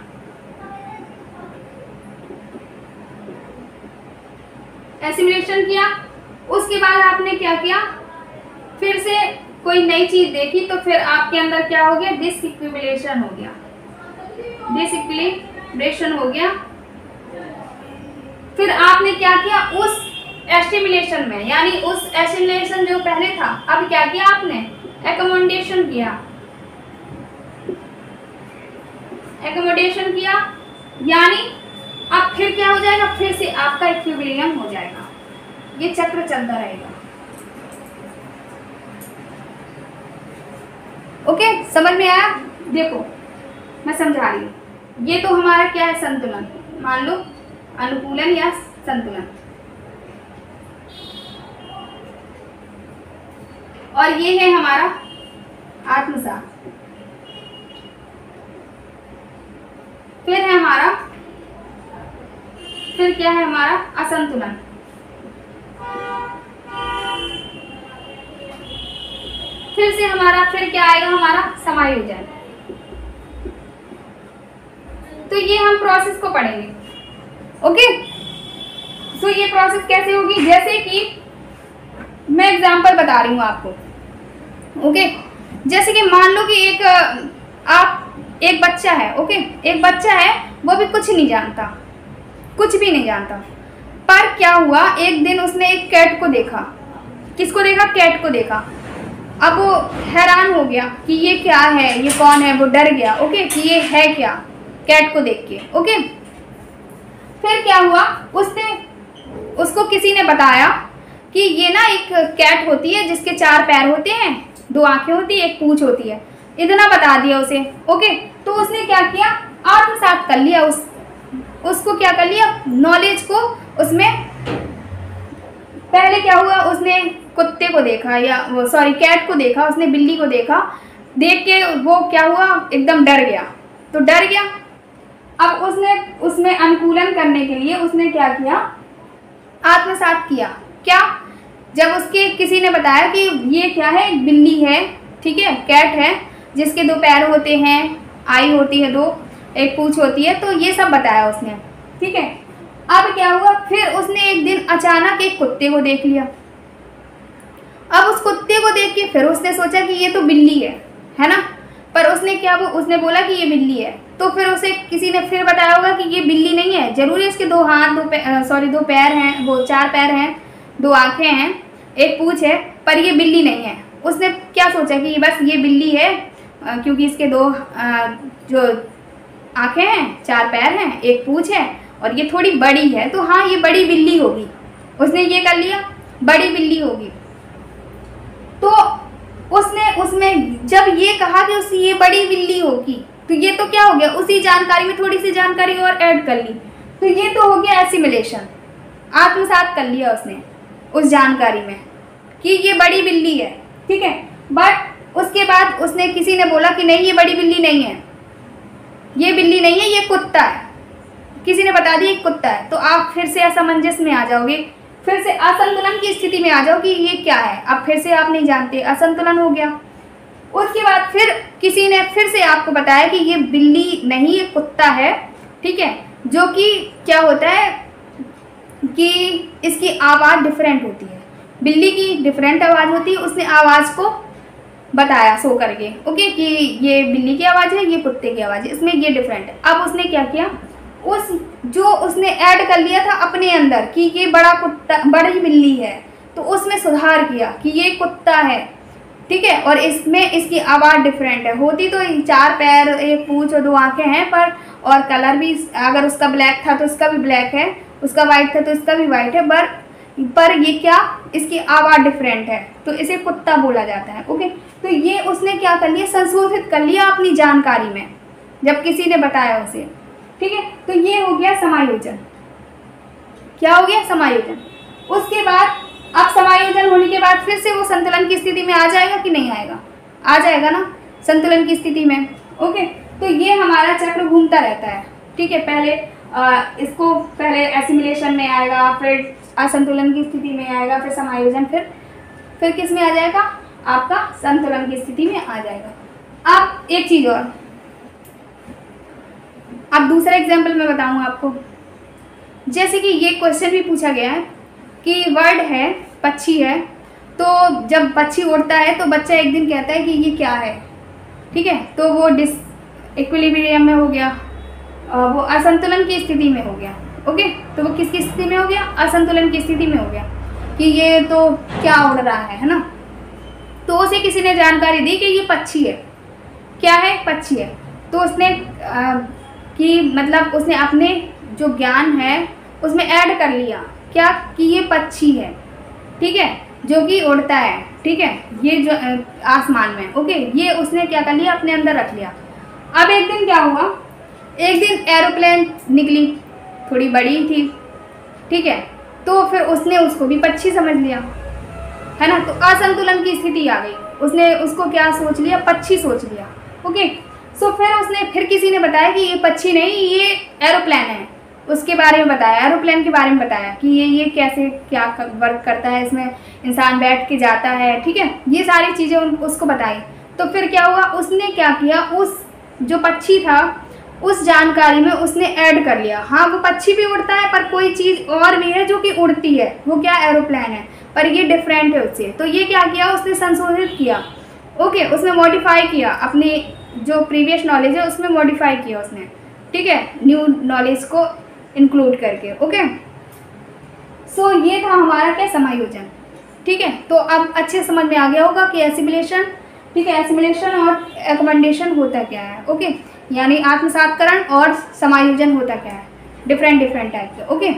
एसिमिलेशन किया, उसके बाद आपने क्या किया, फिर से कोई नई चीज देखी, तो फिर आपके अंदर क्या हो गया, डिसइक्विलिब्रेशन हो गया, डिसइक्विलिब्रेशन हो गया। फिर आपने क्या किया, उस एसिमिलेशन में, यानी उस एसिमिलेशन जो पहले था, अब क्या किया आपने, एकमोडेशन किया। एकमोडेशन किया यानी अब फिर क्या हो जाएगा, फिर से आपका इक्विलिब्रियम हो जाएगा। ये चक्र चलता रहेगा, ओके। समझ में आया? देखो मैं समझा रही हूँ। ये तो हमारा क्या है, संतुलन, मान लो अनुकूलन या संतुलन, और ये है हमारा आत्मसात। फिर है हमारा, फिर क्या है हमारा, असंतुलन। फिर से हमारा, फिर क्या आएगा, हमारा समायोजन। तो ये हम प्रोसेस को पढ़ेंगे, ओके। सो ये प्रोसेस कैसे होगी, जैसे कि मैं एग्जांपल बता रही हूँ आपको, ओके। जैसे कि मान लो कि एक बच्चा है, ओके। एक बच्चा है, वो भी कुछ नहीं जानता, कुछ भी नहीं जानता, पर क्या हुआ, एक दिन उसने एक कैट को देखा। किसको देखा, कैट को देखा। अब वो हैरान हो गया कि ये क्या है, ये कौन है, वो डर गया, ओके, कि ये है क्या, कैट को देख के, ओके। फिर क्या हुआ, उसको किसी ने बताया कि ये ना एक कैट होती है जिसके 4 पैर होते हैं, 2 आंखें होती है, एक पूंछ होती है। इतना बता दिया उसे, ओके। तो उसने क्या किया, आत्मसात कर लिया, उसको क्या कर लिया, नॉलेज को उसमें पहले क्या हुआ, उसने कुत्ते को देखा या वो सॉरी कैट को देखा, उसने बिल्ली को देखा, देख के वो क्या हुआ, एकदम डर गया। तो डर गया, अब उसने उसमें अनुकूलन करने के लिए उसने क्या किया, आत्मसात किया। क्या, जब उसके किसी ने बताया कि ये क्या है, एक बिल्ली है, ठीक है, कैट है जिसके 2 पैर होते हैं, आई होती है 2, एक पूंछ होती है, तो ये सब बताया उसने, ठीक है। अब क्या हुआ, फिर उसने एक दिन अचानक एक कुत्ते को देख लिया। अब उस कुत्ते को देख के फिर उसने सोचा कि ये तो बिल्ली है ना, पर उसने क्या उसने बोला कि ये बिल्ली है। तो फिर उसे किसी ने फिर बताया होगा कि ये बिल्ली नहीं है, जरूरी इसके 2 हाथ, 2 पैर हैं, वो 4 पैर हैं, 2 आँखें हैं, एक पूंछ है, पर ये बिल्ली नहीं है। उसने क्या सोचा कि बस ये बिल्ली है क्योंकि इसके 2 जो आँखें हैं, 4 पैर हैं, एक पूंछ है और ये थोड़ी बड़ी है, तो हाँ ये बड़ी बिल्ली होगी। उसने ये कर लिया, बड़ी बिल्ली होगी। तो उसने उसमें जब ये कहा कि उससे ये बड़ी बिल्ली होगी, तो ये तो क्या हो गया, उसी जानकारी में थोड़ी सी जानकारी और ऐड कर ली, तो ये तो हो गया एसिमिलेशन, आत्मसात कर लिया उसने उस जानकारी में कि ये बड़ी बिल्ली है, ठीक है। बट उसके बाद उसने किसी ने बोला कि नहीं ये बड़ी बिल्ली नहीं है, ये बिल्ली नहीं है, ये कुत्ता है, किसी ने बता दिया कुत्ता है। तो आप फिर से असमंजस में आ जाओगे, फिर से असंतुलन की स्थिति में आ जाओ कि ये क्या है, अब फिर से आप नहीं जानते, असंतुलन हो गया। उसके बाद फिर किसी ने फिर से आपको बताया कि ये बिल्ली नहीं, ये कुत्ता है, ठीक है, जो कि क्या होता है कि इसकी आवाज़ डिफरेंट होती है, बिल्ली की डिफरेंट आवाज़ होती है। उसने आवाज़ को बताया शो करके, ओके, कि ये बिल्ली की आवाज़ है, ये कुत्ते की आवाज़ है, इसमें ये डिफरेंट है। अब उसने क्या किया, उसने ऐड कर लिया था अपने अंदर कि ये बड़ा कुत्ता, बड़ी बिल्ली है, तो उसमें सुधार किया कि ये कुत्ता है, ठीक है, और इसमें इसकी आवाज़ डिफरेंट है। होती तो 4 पैर, एक पूंछ और 2 आँखें हैं, पर और कलर भी, अगर उसका ब्लैक था तो इसका भी ब्लैक है, उसका वाइट था तो इसका भी वाइट है, पर ये क्या, इसकी आवाज़ डिफरेंट है, तो इसे कुत्ता बोला जाता है, ओके। तो ये उसने क्या कर लिया, संशोधित कर लिया अपनी जानकारी में जब किसी ने बताया उसे, ठीक है। तो ये हो गया समायोजन। क्या हो गया, समायोजन। उसके बाद अब समायोजन होने के बाद फिर से वो संतुलन की स्थिति में आ जाएगा कि नहीं आएगा, आ जाएगा ना संतुलन की स्थिति में, ओके। तो ये हमारा चक्र घूमता रहता है, ठीक है। पहले इसको पहले एसिमिलेशन में आएगा, फिर असंतुलन की स्थिति में आएगा, फिर समायोजन, फिर किस में आ जाएगा, आपका संतुलन की स्थिति में आ जाएगा। अब एक चीज़ और, अब दूसरा एग्जाम्पल मैं बताऊँ आपको। जैसे कि ये क्वेश्चन भी पूछा गया है कि वर्ड है, पक्षी है, तो जब पक्षी उड़ता है तो बच्चा एक दिन कहता है कि ये क्या है, ठीक है, तो वो इक्विलिब्रियम में हो गया, वो असंतुलन की स्थिति में हो गया, ओके। तो वो किसकी स्थिति में हो गया, असंतुलन की स्थिति में हो गया कि ये तो क्या उड़ रहा है ना। तो उसे किसी ने जानकारी दी कि ये पक्षी है, क्या है, पक्षी है। तो उसने कि मतलब उसने अपने जो ज्ञान है उसमें ऐड कर लिया क्या, कि ये पक्षी है, ठीक है, जो कि उड़ता है, ठीक है, ये जो आसमान में, ओके, ये उसने क्या कर लिया, अपने अंदर रख लिया। अब एक दिन क्या हुआ, एक दिन एरोप्लेन निकली, थोड़ी बड़ी थी, ठीक है, तो फिर उसने उसको भी पक्षी समझ लिया, है ना। तो असंतुलन की स्थिति आ गई, उसने उसको क्या सोच लिया, पक्षी सोच लिया, ओके। सो फिर किसी ने बताया कि ये पक्षी नहीं, ये एरोप्लेन है, उसके बारे में बताया, एरोप्लेन के बारे में बताया कि ये कैसे क्या वर्क करता है, इसमें इंसान बैठ के जाता है, ठीक है, ये सारी चीज़ें उसको बताई। तो फिर क्या हुआ, उसने क्या किया, उस जो पक्षी था उस जानकारी में उसने ऐड कर लिया, हाँ वो पक्षी भी उड़ता है, पर कोई चीज़ और भी है जो कि उड़ती है, वो क्या, एरोप्लेन है, पर ये डिफरेंट है उससे। तो ये क्या किया, उसने संशोधित किया, ओके, उसमें मॉडिफाई किया, अपनी जो प्रीवियस नॉलेज है उसमें मॉडिफाई किया उसने, ठीक है, न्यू नॉलेज को इंक्लूड करके, ओके। सो ये था हमारा क्या, समायोजन, ठीक है। तो अब अच्छे समझ में आ गया होगा कि एसिमिलेशन, ठीक है, एसिमिलेशन और एकमेंडेशन होता क्या है, ओके, यानी आत्मसातकरण और समायोजन होता क्या है, डिफरेंट टाइप के, ओके।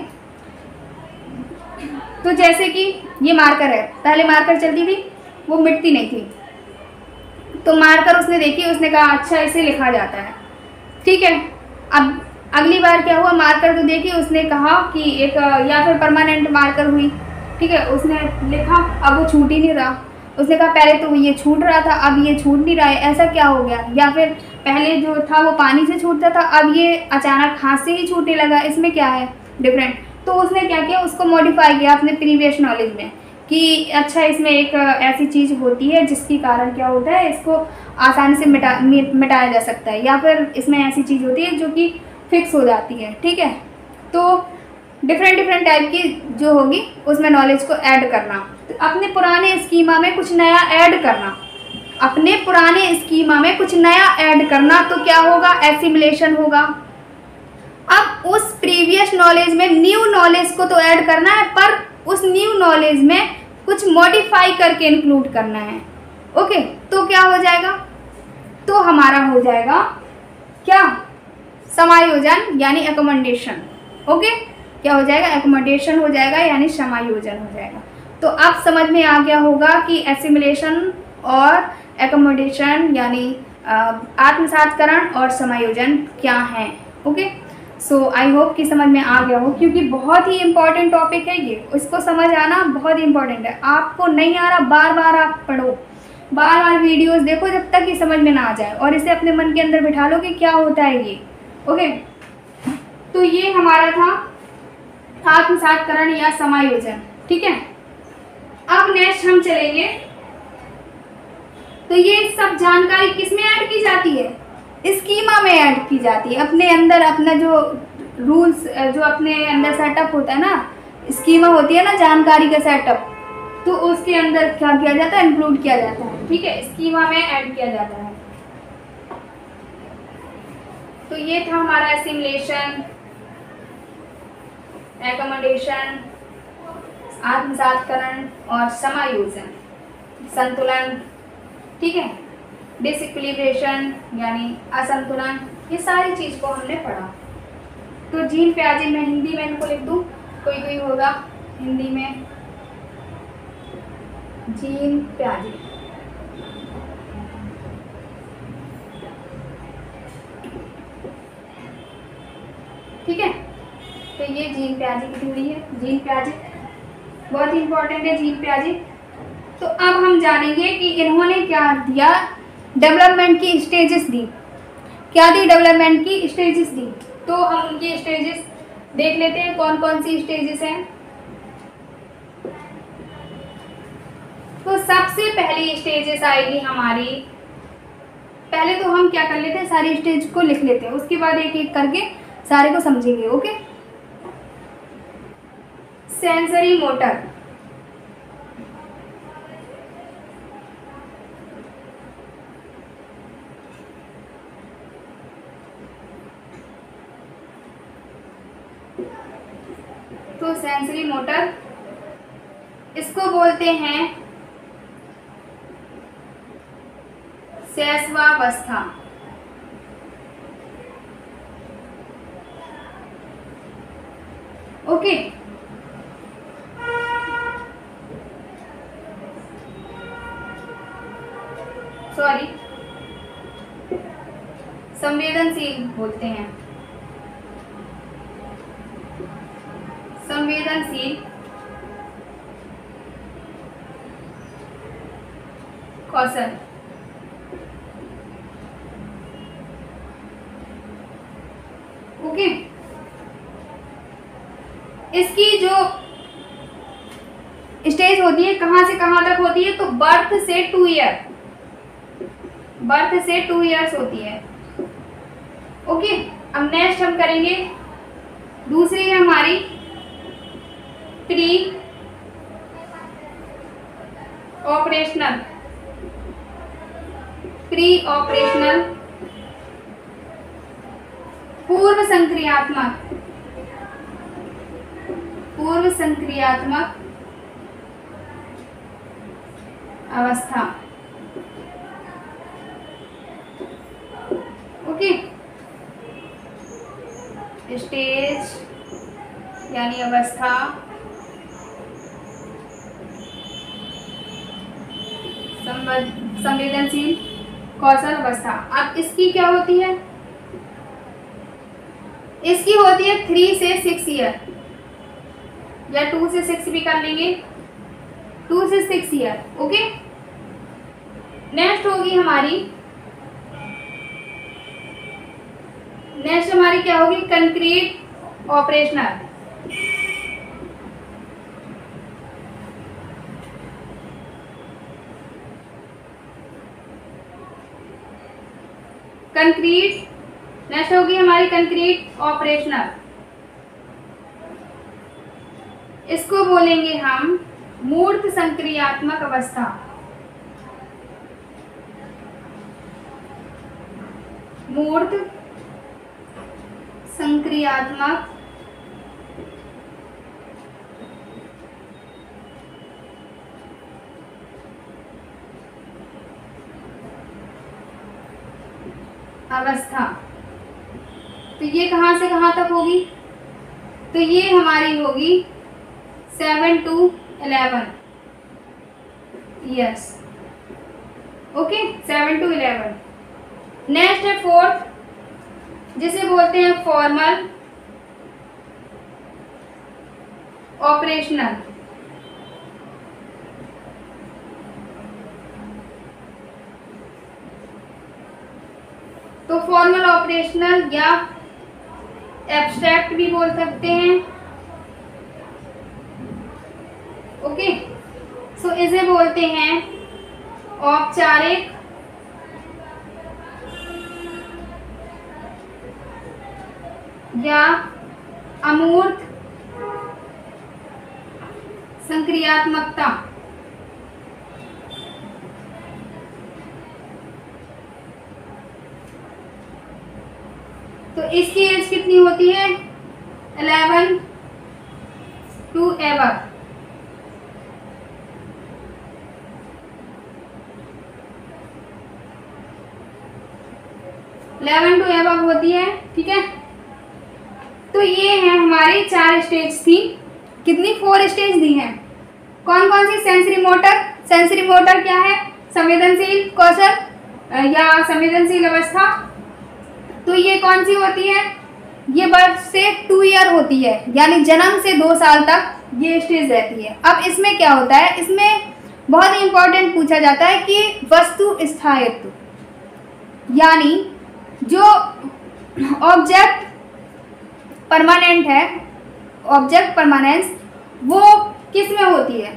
तो जैसे कि ये मार्कर है, पहले मार्कर चलती थी, वो मिटती नहीं थी, तो मार्कर उसने देखी, उसने कहा अच्छा इसे लिखा जाता है, ठीक है। अब अगली बार क्या हुआ, मार्कर तो देखी, उसने कहा कि एक या फिर परमानेंट मार्कर हुई, ठीक है, उसने लिखा, अब वो छूट ही नहीं रहा। उसने कहा पहले तो ये छूट रहा था, अब ये छूट नहीं रहा है, ऐसा क्या हो गया? या फिर पहले जो था वो पानी से छूटता था, अब ये अचानक हाथ से ही छूटने लगा, इसमें क्या है डिफरेंट? तो उसने क्या किया, उसको मॉडिफाई किया अपने प्रीवियस नॉलेज में कि अच्छा इसमें एक ऐसी चीज़ होती है जिसके कारण क्या होता है, इसको आसानी से मिटाया जा सकता है, या फिर इसमें ऐसी चीज़ होती है जो कि फिक्स हो जाती है। ठीक है, तो डिफरेंट टाइप की जो होगी उसमें नॉलेज को ऐड करना, तो अपने पुराने स्कीमा में कुछ नया ऐड करना, अपने पुराने स्कीमा में कुछ नया ऐड करना, तो क्या होगा, एसिमिलेशन होगा। अब उस प्रीवियस नॉलेज में न्यू नॉलेज को तो ऐड करना है, पर उस न्यू नॉलेज में कुछ मॉडिफाई करके इंक्लूड करना है। ओके, तो क्या हो जाएगा, तो हमारा हो जाएगा क्या, समायोजन यानी एकोमोडेशन। ओके, क्या हो जाएगा, एकोमोडेशन हो जाएगा यानी समायोजन हो जाएगा। तो अब समझ में आ गया होगा कि एसिमिलेशन और एकोमोडेशन यानी आत्मसातकरण और समायोजन क्या है। ओके, सो आई होप कि समझ में आ गया हो, क्योंकि बहुत ही इम्पॉर्टेंट टॉपिक है ये, इसको समझ आना बहुत ही इम्पॉर्टेंट है। आपको नहीं आ रहा, बार बार आप पढ़ो, बार बार वीडियोस देखो जब तक ये समझ में ना आ जाए, और इसे अपने मन के अंदर बिठा लो कि क्या होता है ये। ओके, तो ये हमारा था आत्मसातकरण या समायोजन। ठीक है, अब नेक्स्ट हम चलेंगे, तो ये सब जानकारी किसमें ऐड की जाती है, स्कीमा में ऐड की जाती है। अपने अंदर अपना जो रूल्स, जो अपने अंदर सेटअप होता है ना, स्कीमा होती है ना जानकारी का सेटअप, तो उसके अंदर क्या किया जाता है, इंक्लूड किया जाता है। ठीक है, स्कीमा में ऐड किया जाता है। तो ये था हमारा एसिमिलेशन, एकोमोडेशन, आत्मसातकरण और समायोजन, संतुलन। ठीक है, डिसइक्विलिब्रेशन यानी असंतुलन, ये सारी चीज़ को हमने पढ़ा। तो जीन प्याजे में हिंदी में इनको लिख दूँ, कोई होगा हिंदी में, जीन प्याजे। ठीक है, तो ये जीन प्याजे की थ्योरी है। जीन प्याजे बहुत ही इंपॉर्टेंट है, जीन प्याजे। तो अब हम जानेंगे कि इन्होंने क्या दिया, डेवलपमेंट की स्टेजेस दी। क्या दी, डेवलपमेंट की स्टेजेस दी। तो हम उनकी स्टेजेस देख लेते हैं, कौन कौन सी स्टेजेस हैं। तो सबसे पहली स्टेजेस आएगी हमारी, पहले तो हम क्या कर लेते हैं, सारी स्टेज को लिख लेते हैं, उसके बाद एक एक करके सारे को समझेंगे। ओके, सेंसरी मोटर, तो सेंसरी मोटर इसको बोलते हैं शैशवावस्था। ओके, सॉरी, संवेदनशील बोलते हैं, संवेदनशील कौशल। ओके, इसकी जो स्टेज होती है कहाँ से कहाँ तक होती है, तो बर्थ से 2 ईयर, बर्थ से 2 ईयर्स होती है। ओके, अब नेक्स्ट हम करेंगे, दूसरी है हमारी प्री ऑपरेशनल, प्री ऑपरेशनल, पूर्व संक्रियात्मक, पूर्व संक्रियात्मक अवस्था। ओके, स्टेज यानी अवस्था, संवेदनशील कौशल अवस्था। अब इसकी क्या होती है, इसकी होती है 3 से 6 ईयर, या 2 से 6 भी कर लेंगे, 2 से 6 ईयर। ओके, नेक्स्ट होगी हमारी, नेक्स्ट हमारी क्या होगी, कंक्रीट ऑपरेशनल। कंक्रीट, नेक्स्ट होगी हमारी कंक्रीट ऑपरेशनल। इसको बोलेंगे हम मूर्त संक्रियात्मक अवस्था। मूर्त संक्रियात्मक अवस्था। तो ये कहाँ से कहाँ तक होगी, तो ये हमारी होगी 7 to 11 years. Okay, 7 to 11। Next है फोर्थ, जिसे बोलते हैं फॉर्मल ऑपरेशनल। तो फॉर्मल ऑपरेशनल या एब्स्ट्रैक्ट भी बोल सकते हैं। ओके, सो इसे बोलते हैं औपचारिक या अमूर्त संक्रियात्मकता। तो इसकी एज कितनी होती है, 11 to above। होती है, ठीक है। तो ये है हमारी 4 स्टेज थी। कितनी, 4 स्टेज दी हैं। कौन कौन सी, सेंसरी मोटर। सेंसरी मोटर क्या है, संवेदनशील कौशल या संवेदनशील अवस्था। तो ये कौन सी होती है, ये बर्थ से 2 ईयर होती है, यानी जन्म से 2 साल तक ये स्टेज रहती है। अब इसमें क्या होता है, इसमें बहुत इंपॉर्टेंट पूछा जाता है कि वस्तु स्थायित्व, यानी जो ऑब्जेक्ट परमानेंट है, ऑब्जेक्ट परमानेंस वो किस में होती है।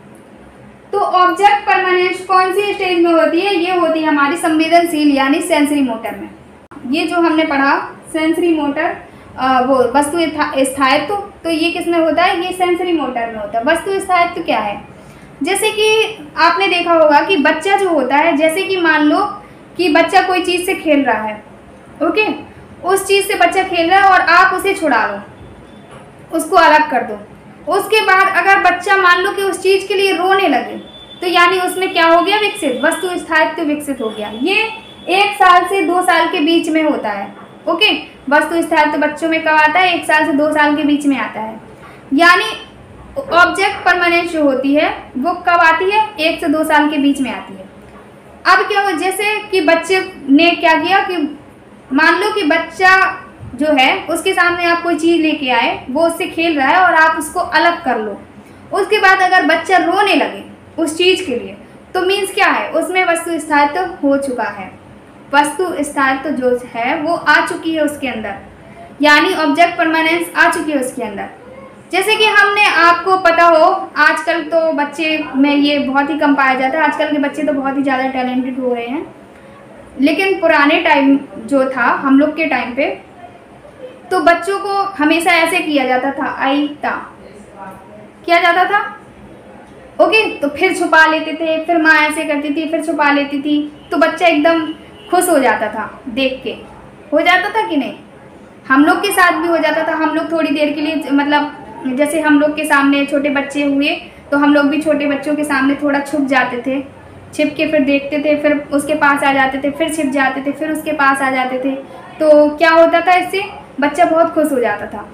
तो ऑब्जेक्ट परमानेंस कौन सी स्टेज में होती है, ये होती है हमारी संवेदनशील यानी सेंसरी मोटर में। ये जो हमने पढ़ा सेंसरी मोटर, वो वस्तु स्थायित्व, तो ये किस में होता है, ये सेंसरी मोटर में होता है। वस्तु स्थायित्व क्या है, जैसे कि आपने देखा होगा कि बच्चा जो होता है, जैसे कि मान लो कि बच्चा कोई चीज़ से खेल रहा है। ओके, उस चीज़ से बच्चा खेल रहा है और आप उसे छुड़ा लो, उसको अलग कर दो। उसके बाद अगर बच्चा मान लो कि उस चीज़ के लिए रोने लगे, तो यानी उसमें क्या हो गया, विकसित, वस्तु स्थायित्व विकसित हो गया। ये 1 साल से 2 साल के बीच में होता है। ओके, वस्तु स्थायित्व बच्चों में कब आता है, 1 साल से 2 साल के बीच में आता है। यानी ऑब्जेक्ट परमानेंस जो होती है वो कब आती है, 1 से 2 साल के बीच में आती है। अब क्या हो, जैसे कि बच्चे ने क्या किया कि मान लो कि बच्चा जो है उसके सामने आप कोई चीज़ लेके आए, वो उससे खेल रहा है और आप उसको अलग कर लो। उसके बाद अगर बच्चा रोने लगे उस चीज़ के लिए, तो मीन्स क्या है, उसमें वस्तु स्थायित्व हो चुका है, वस्तु स्थायित्व जो है वो आ चुकी है उसके अंदर, यानी ऑब्जेक्ट परमानेंस आ चुकी है उसके अंदर। जैसे कि हमने, आपको पता हो, आजकल तो बच्चे में ये बहुत ही कम पाया जाता है। आजकल के बच्चे तो बहुत ही ज़्यादा टैलेंटेड हो रहे हैं, लेकिन पुराने टाइम जो था, हम लोग के टाइम पे, तो बच्चों को हमेशा ऐसे किया जाता था, आई ता किया जाता था। ओके, तो फिर छुपा लेते थे, फिर माँ ऐसे करती थी, फिर छुपा लेती थी, तो बच्चा एकदम खुश हो जाता था देख के। हो जाता था कि नहीं, हम लोग के साथ भी हो जाता था। हम लोग थोड़ी देर के लिए, मतलब जैसे हम लोग के सामने छोटे बच्चे हुए, तो हम लोग भी छोटे बच्चों के सामने थोड़ा छुप जाते थे, छिप के फिर देखते थे, फिर उसके पास आ जाते थे, फिर छिप जाते थे, फिर उसके पास आ जाते थे। तो क्या होता था, इससे बच्चा बहुत खुश हो जाता था।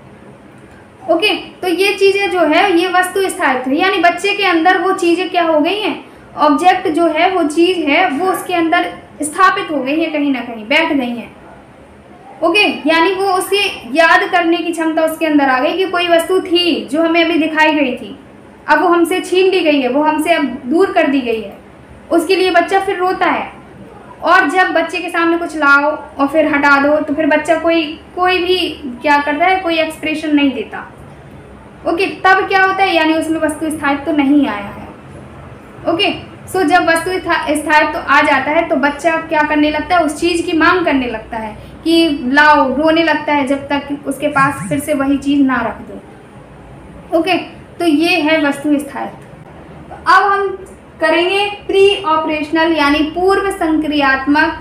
ओके, तो ये चीज़ें जो है ये वस्तु स्थायित्व है, यानी बच्चे के अंदर वो चीज़ें क्या हो गई हैं, ऑब्जेक्ट जो है वो चीज़ है वो उसके अंदर स्थापित हो गई है, कहीं ना कहीं बैठ गई हैं। ओके, यानी वो उसे याद करने की क्षमता उसके अंदर आ गई कि कोई वस्तु थी जो हमें अभी दिखाई गई थी। अब वो हमसे छीन ली गई है, वो हमसे अब दूर कर दी गई है, उसके लिए बच्चा फिर रोता है। और जब बच्चे के सामने कुछ लाओ और फिर हटा दो तो फिर बच्चा कोई भी क्या करता है, कोई एक्सप्रेशन नहीं देता। ओके, तब क्या होता है, यानी उसमें वस्तु स्थायित्व तो नहीं आया है। ओके, सो जब वस्तु स्थायित्व तो आ जाता है तो बच्चा क्या करने लगता है, उस चीज़ की मांग करने लगता है कि लाओ, रोने लगता है जब तक उसके पास फिर से वही चीज़ ना रख दो। ओके, तो ये है वस्तु स्थायित्व। अब हम करेंगे प्री ऑपरेशनल यानी पूर्व संक्रियात्मक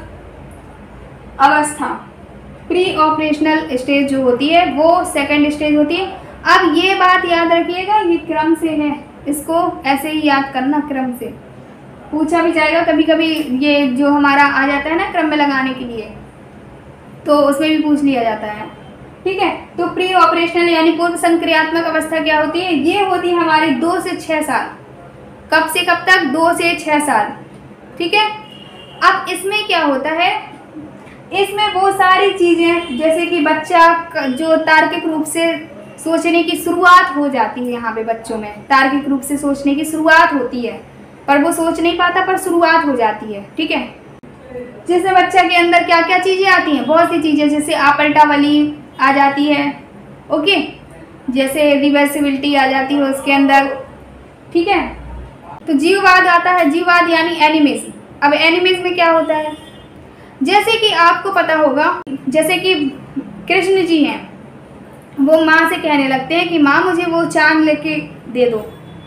अवस्था। प्री ऑपरेशनल स्टेज जो होती है वो सेकंड स्टेज होती है। अब ये बात याद रखिएगा, ये क्रम से है, इसको ऐसे ही याद करना, क्रम से पूछा भी जाएगा कभी कभी। ये जो हमारा आ जाता है ना क्रम में लगाने के लिए, तो उसमें भी पूछ लिया जाता है। ठीक है, तो प्री ऑपरेशनल यानी पूर्व संक्रियात्मक अवस्था क्या होती है, ये होती है हमारे 2 से 6 साल। कब से कब तक, 2 से 6 साल। ठीक है, अब इसमें क्या होता है, इसमें वो सारी चीज़ें जैसे कि बच्चा जो तार्किक रूप से सोचने की शुरुआत हो जाती है, यहाँ पे बच्चों में तार्किक रूप से सोचने की शुरुआत होती है, पर वो सोच नहीं पाता, पर शुरुआत हो जाती है। ठीक है, जैसे बच्चा के अंदर क्या क्या चीज़ें आती हैं, बहुत सी चीज़ें, जैसे आपलटावली आ जाती है। ओके, जैसे रिवर्सिबिलिटी आ जाती है उसके अंदर। ठीक है, तो जीववाद आता है, जीववाद यानी एनिमिज्म। अब एनिमिज्म में क्या होता है, जैसे कि आपको पता होगा, जैसे कि कृष्ण जी हैं, वो माँ से कहने लगते हैं कि माँ मुझे वो चांद लेके दे दो।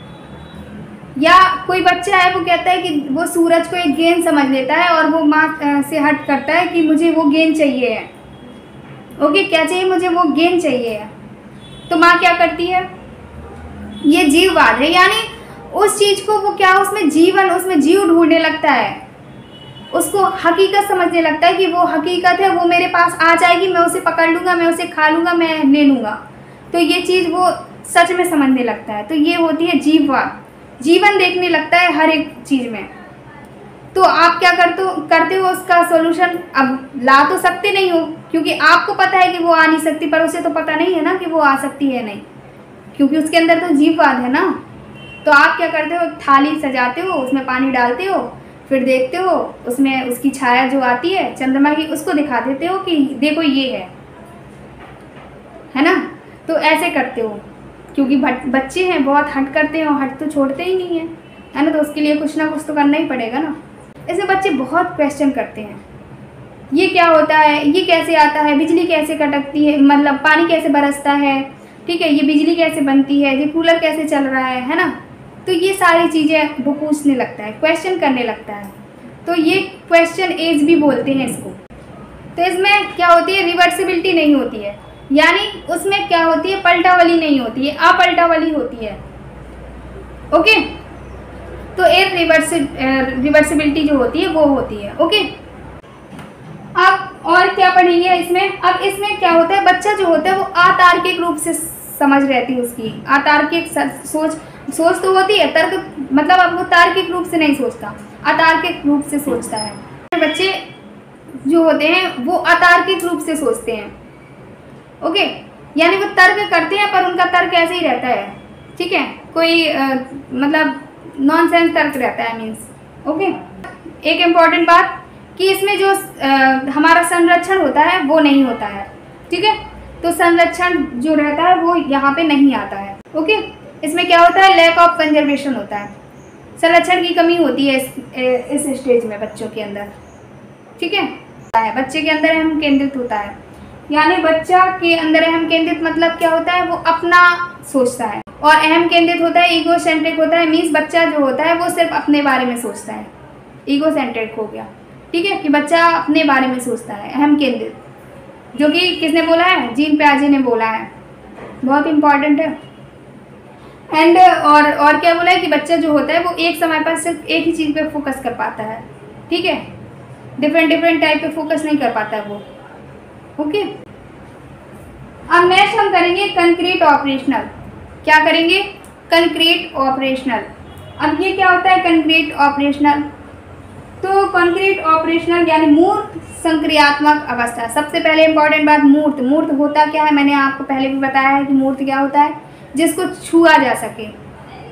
या कोई बच्चा है, वो कहता है कि वो सूरज को एक गेंद समझ लेता है और वो माँ से हट करता है कि मुझे वो गेंद चाहिए है। ओके, क्या चाहिए, मुझे वो गेंद चाहिए है। तो माँ क्या करती है, ये जीववाद है, यानी उस चीज़ को वो क्या, उसमें जीवन, उसमें जीव ढूंढने लगता है, उसको हकीकत समझने लगता है कि वो हकीकत है, वो मेरे पास आ जाएगी, मैं उसे पकड़ लूँगा, मैं उसे खा लूँगा, मैं ले लूँगा। तो ये चीज़ वो सच में समझने लगता है। तो ये होती है जीववाद, जीवन देखने लगता है हर एक चीज़ में। तो आप क्या करते हो उसका सोल्यूशन अब ला तो सकते नहीं हो, क्योंकि आपको पता है कि वो आ नहीं सकती, पर उसे तो पता नहीं है ना कि वो आ सकती है नहीं, क्योंकि उसके अंदर तो जीववाद है ना। तो आप क्या करते हो, थाली सजाते हो, उसमें पानी डालते हो, फिर देखते हो उसमें उसकी छाया जो आती है चंद्रमा की, उसको दिखा देते हो कि देखो ये है ना। तो ऐसे करते हो, क्योंकि बच्चे हैं, बहुत हट करते हैं और हट तो छोड़ते ही नहीं है ना, तो उसके लिए कुछ ना कुछ तो करना ही पड़ेगा ना। ऐसे बच्चे बहुत क्वेश्चन करते हैं, ये क्या होता है, ये कैसे आता है, बिजली कैसे कड़कती है, मतलब पानी कैसे बरसता है, ठीक है, ये बिजली कैसे बनती है, ये कूलर कैसे चल रहा है ना। तो ये सारी चीज़ें वो पूछने लगता है, क्वेश्चन करने लगता है। तो ये क्वेश्चन एज भी बोलते हैं इसको। तो इसमें क्या होती है, रिवर्सिबिलिटी नहीं होती है, यानी उसमें क्या होती है, पलटावली नहीं होती है, अपलटावली होती है। ओके, तो एक रिवर्सिबिलिटी जो होती है वो होती है। ओके, अब और क्या पढ़ेंगे इसमें, अब इसमें क्या होता है, बच्चा जो होता है वो अतार्किक रूप से समझ रहती है, उसकी अतार्किक सोच तो होती है, तर्क मतलब अब वो तार्किक रूप से नहीं सोचता, अतार्किक रूप से सोचता है। बच्चे जो होते हैं वो अतार्किक रूप से सोचते हैं। ओके, यानी वो तर्क करते हैं, पर उनका तर्क ऐसे ही रहता है। ठीक है, कोई मतलब नॉनसेंस तर्क रहता है, मीन्स। ओके, एक इम्पॉर्टेंट बात कि इसमें जो हमारा संरक्षण होता है वो नहीं होता है। ठीक है, तो संरक्षण जो रहता है वो यहाँ पे नहीं आता है। ओके, इसमें क्या होता है, लैक ऑफ कंजर्वेशन होता है, संरक्षण की कमी होती है इस स्टेज में बच्चों के अंदर। ठीक है, बच्चे के अंदर अहम केंद्रित होता है, यानी बच्चा के अंदर अहम केंद्रित मतलब क्या होता है, वो अपना सोचता है, और अहम केंद्रित होता है, ईगो सेंट्रिक होता है, मीन्स बच्चा जो होता है वो सिर्फ अपने बारे में सोचता है, ईगो सेंट्रिक हो गया। ठीक है, कि बच्चा अपने बारे में सोचता है, अहम केंद्रित, जो कि किसने बोला है, जीन पियाजे ने बोला है, बहुत इंपॉर्टेंट है। एंड और क्या बोला है कि बच्चा जो होता है वो एक समय पर सिर्फ एक ही चीज़ पे फोकस कर पाता है। ठीक है, डिफरेंट टाइप पे फोकस नहीं कर पाता है वो। ओके, अब नेक्स्ट हम करेंगे कंक्रीट ऑपरेशनल। क्या करेंगे, कंक्रीट ऑपरेशनल। अब ये क्या होता है कंक्रीट ऑपरेशनल, तो कंक्रीट ऑपरेशनल यानी मूर्त संक्रियात्मक अवस्था। सबसे पहले इंपॉर्टेंट बात, मूर्त होता क्या है, मैंने आपको पहले भी बताया है कि मूर्त क्या होता है, जिसको छुआ जा सके।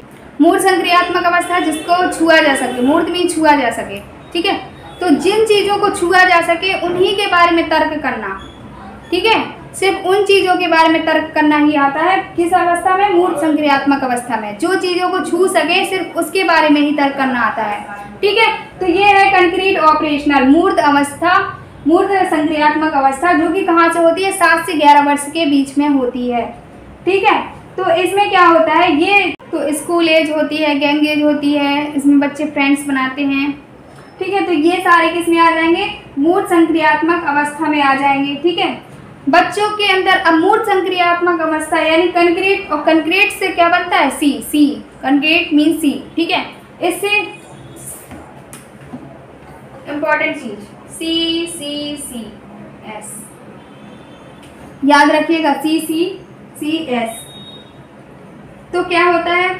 मूर्त संक्रियात्मक अवस्था जिसको छुआ जा सके, मूर्त में छुआ जा सके, ठीक है। तो जिन चीज़ों को छुआ जा सके उन्हीं के बारे में तर्क करना, ठीक है। सिर्फ उन चीज़ों के बारे में तर्क करना ही आता है किस अवस्था में, मूर्त संक्रियात्मक अवस्था में। जो चीज़ों को छू सके सिर्फ उसके बारे में ही तर्क करना आता है, ठीक है। तो ये है कंक्रीट ऑपरेशनल मूर्त अवस्था, मूर्त संक्रियात्मक अवस्था, जो कि कहाँ से होती है, 7 से 11 वर्ष के बीच में होती है, ठीक है। तो इसमें क्या होता है, ये तो स्कूल एज होती है, गैंग एज होती है, इसमें बच्चे फ्रेंड्स बनाते हैं, ठीक है। तो ये सारे किस में आ जाएंगे, मूर्त संक्रियात्मक अवस्था में आ जाएंगे, ठीक है। बच्चों के अंदर अमूर्त संक्रियात्मक अवस्था यानी कंक्रीट, और कंक्रीट से क्या बनता है, सी, कंक्रीट मीन सी, ठीक है। इससे इंपॉर्टेंट चीज सी एस याद रखिएगा, सी एस। तो क्या होता है,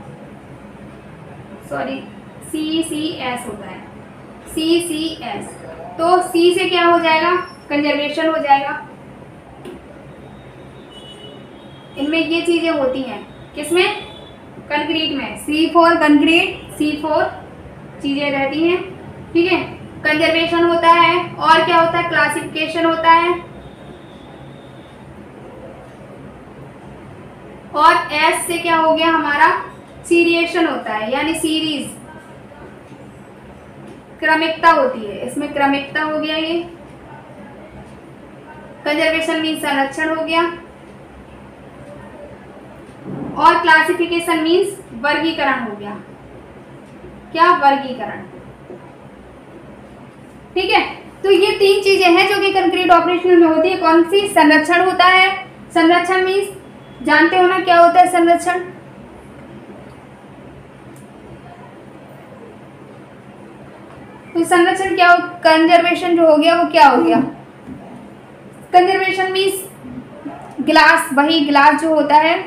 सॉरी सी एस होता है, सी एस। तो सी से क्या हो जाएगा, कंजर्वेशन हो जाएगा। इनमें ये चीजें होती हैं, किसमें, कंक्रीट में, C4 कंक्रीट, C4 चीजें रहती हैं, ठीक है। कंजर्वेशन होता है, और क्या होता है, क्लासिफिकेशन होता है, और S से क्या हो गया हमारा, सीरिएशन होता है यानी सीरीज, क्रमिकता होती है, इसमें क्रमिकता हो गया। ये कंजर्वेशन मीन्स संरक्षण हो गया, और क्लासिफिकेशन मीन्स वर्गीकरण हो गया, क्या, वर्गीकरण, ठीक है। तो ये 3 चीजें हैं जो कि कंक्रीट ऑपरेशनल में होती है। कौन सी, संरक्षण होता है, संरक्षण मीन्स जानते हो ना क्या होता है संरक्षण, तो संरक्षण क्या हो, कंजर्वेशन जो हो गया वो क्या हो गया, कंजर्वेशन मीन्स गिलास, वही गिलास जो होता है,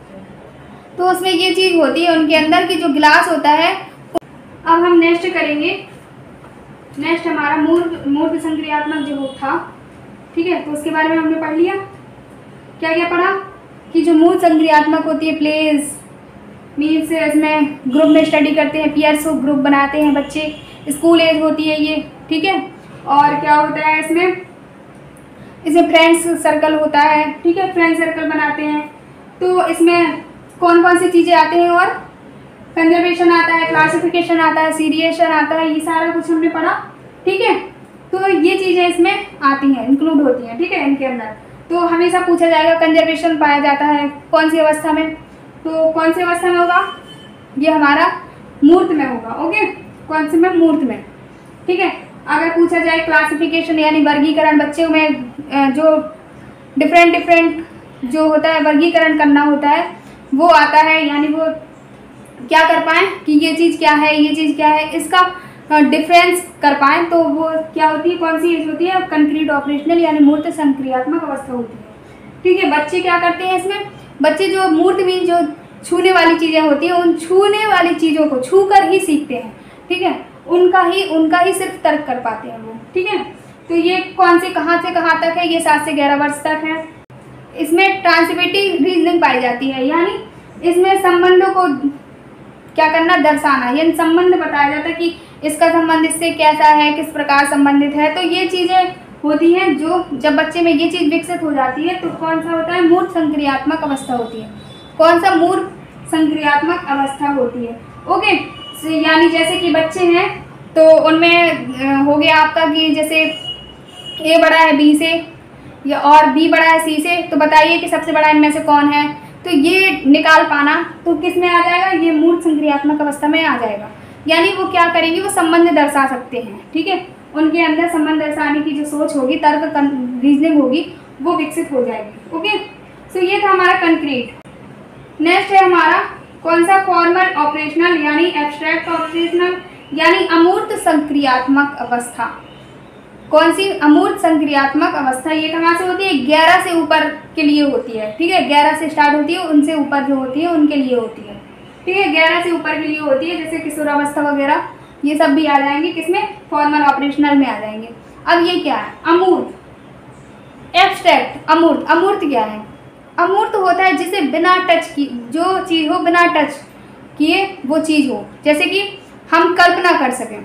तो उसमें ये चीज होती है उनके अंदर की जो गिलास होता है। अब हम नेक्स्ट करेंगे, नेक्स्ट हमारा मूर्त संक्रियात्मक जो था, ठीक है। तो उसके बारे में हमने पढ़ लिया, क्या क्या पढ़ा, कि जो मूर्त संक्रियात्मक होती है, प्लेज मीन्स इसमें ग्रुप में स्टडी करते हैं, पीयर्स को ग्रुप बनाते हैं बच्चे, स्कूल एज होती है ये, ठीक है। और क्या होता है इसमें फ्रेंड्स सर्कल होता है, ठीक है, फ्रेंड सर्कल बनाते हैं। तो इसमें कौन कौन सी चीज़ें आती हैं, और कंजर्वेशन आता है, क्लासिफिकेशन आता है, सीरिएशन आता है, ये सारा कुछ हमने पढ़ा, ठीक है। तो ये चीज़ें इसमें आती हैं, इंक्लूड होती हैं, ठीक है, इनके अंदर। तो हमेशा पूछा जाएगा कंजर्वेशन पाया जाता है कौन सी अवस्था में, तो कौन सी अवस्था में होगा, ये हमारा मूर्त में होगा, ओके, कौन से में, मूर्त में, ठीक है। अगर पूछा जाए क्लासिफिकेशन यानी वर्गीकरण, बच्चों में जो डिफरेंट जो होता है वर्गीकरण करना होता है वो आता है, यानी वो क्या कर पाएँ कि ये चीज़ क्या है, ये चीज़ क्या है, इसका डिफरेंस कर पाएँ, तो वो क्या होती है, कौन सी एज होती है, कंक्रीट ऑपरेशनल यानी मूर्त संक्रियात्मक अवस्था होती है, ठीक है। बच्चे क्या करते हैं इसमें, बच्चे जो मूर्त में जो छूने वाली चीज़ें होती हैं, उन छूने वाली चीज़ों को छू कर ही सीखते हैं, ठीक है, उनका ही सिर्फ तर्क कर पाते हैं वो, ठीक है। तो ये कौन से कहाँ से कहाँ तक है, ये 7 से 11 वर्ष तक है। इसमें ट्रांसमिटिंग रीजनिंग पाई जाती है, यानी इसमें संबंधों को क्या करना, दर्शाना, यानी संबंध बताया जाता है कि इसका संबंध इससे कैसा है, किस प्रकार संबंधित है। तो ये चीज़ें होती हैं, जो जब बच्चे में ये चीज़ विकसित हो जाती है तो कौन सा होता है, मूर्त संक्रियात्मक अवस्था होती है। कौन सा, मूर्त संक्रियात्मक अवस्था होती है, ओके। यानी जैसे कि बच्चे हैं तो उनमें हो गया आपका कि जैसे ए बड़ा है बी से, या और बी बड़ा है सी से, तो बताइए कि सबसे बड़ा इनमें से कौन है। तो ये निकाल पाना तो किस में आ जाएगा, ये मूर्त संक्रियात्मक अवस्था में आ जाएगा। यानी वो क्या करेंगे, वो संबंध दर्शा सकते हैं, ठीक है, उनके अंदर संबंध दर्शाने की जो सोच होगी, तर्क रीजनिंग होगी, वो विकसित हो जाएगी, ओके। सो ये था हमारा कंक्रीट। नेक्स्ट है हमारा कौन सा, फॉर्मल ऑपरेशनल यानी एब्स्ट्रैक्ट ऑपरेशनल यानी अमूर्त संक्रियात्मक अवस्था। कौन सी, अमूर्त संक्रियात्मक अवस्था। ये कहाँ से होती है, 11 से ऊपर के लिए होती है, ठीक है, 11 से स्टार्ट होती है, उनसे ऊपर जो होती है उनके लिए होती है, ठीक है, 11 से ऊपर के लिए होती है, जैसे किशोरावस्था वगैरह, ये सब भी आ जाएंगे किसमें, फॉर्मल ऑपरेशनल में आ जाएंगे। अब ये क्या है, अमूर्त, एब्स्ट्रैक्ट, अमूर्त। अमूर्त क्या है, अमूर्त होता है जिसे बिना टच की, जो चीज़ हो बिना टच, कि ये वो चीज़ हो, जैसे कि हम कल्पना कर सकें।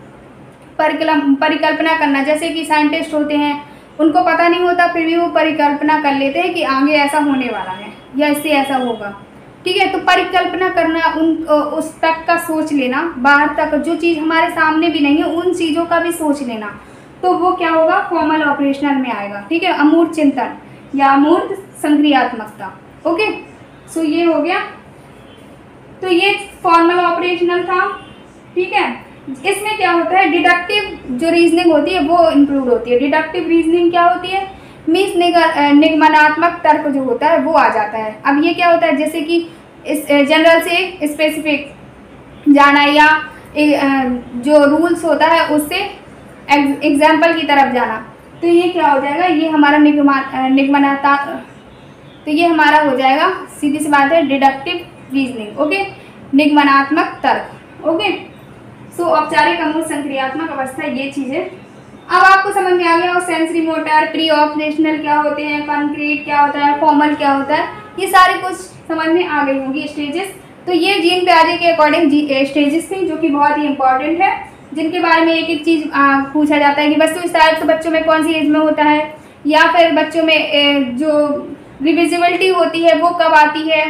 परिकल्पना करना, जैसे कि साइंटिस्ट होते हैं, उनको पता नहीं होता फिर भी वो परिकल्पना कर लेते हैं कि आगे ऐसा होने वाला है या इससे ऐसा होगा, ठीक है। तो परिकल्पना करना, उस तक का सोच लेना, बाहर तक जो चीज़ हमारे सामने भी नहीं है उन चीज़ों का भी सोच लेना, तो वो क्या होगा, फॉर्मल ऑपरेशनल में आएगा, ठीक है। अमूर्त चिंतन या अमूर्त संक्रियात्मकता। ओके, सो ये हो गया। तो ये फॉर्मल ऑपरेशनल था, ठीक है। इसमें क्या होता है, डिडक्टिव जो रीजनिंग होती है वो इंक्लूड होती है। डिडक्टिव रीजनिंग क्या होती है, मीन्स निगमनात्मक तर्क जो होता है वो आ जाता है। अब ये क्या होता है, जैसे कि इस जनरल से स्पेसिफिक जाना या जो रूल्स होता है उससे एग्जाम्पल की तरफ जाना, तो ये क्या हो जाएगा, ये हमारा निगमनाता, तो ये हमारा हो जाएगा, सीधी सी बात है, डिडक्टिव रीजनिंग। ओके, निगमनात्मक तर्क। ओके, सो औपचारिक अमूर्त संक्रियात्मक अवस्था, ये चीज़ें अब आपको समझ में आ गया। और सेंसरी मोटर, प्री ऑपरेशनल क्या होते हैं, कंक्रीट क्या होता है, फॉर्मल क्या होता है, ये सारे कुछ समझ में आ गई होंगी स्टेजेस। तो ये जीन प्याजे के अकॉर्डिंग स्टेजेस थी, जो कि बहुत ही इंपॉर्टेंट है, जिनके बारे में एक एक चीज़ पूछा जाता है कि बस तो इस टाइप से बच्चों में कौन सी एज में होता है, या फिर बच्चों में जो रिविजिबिलिटी होती है वो कब आती है,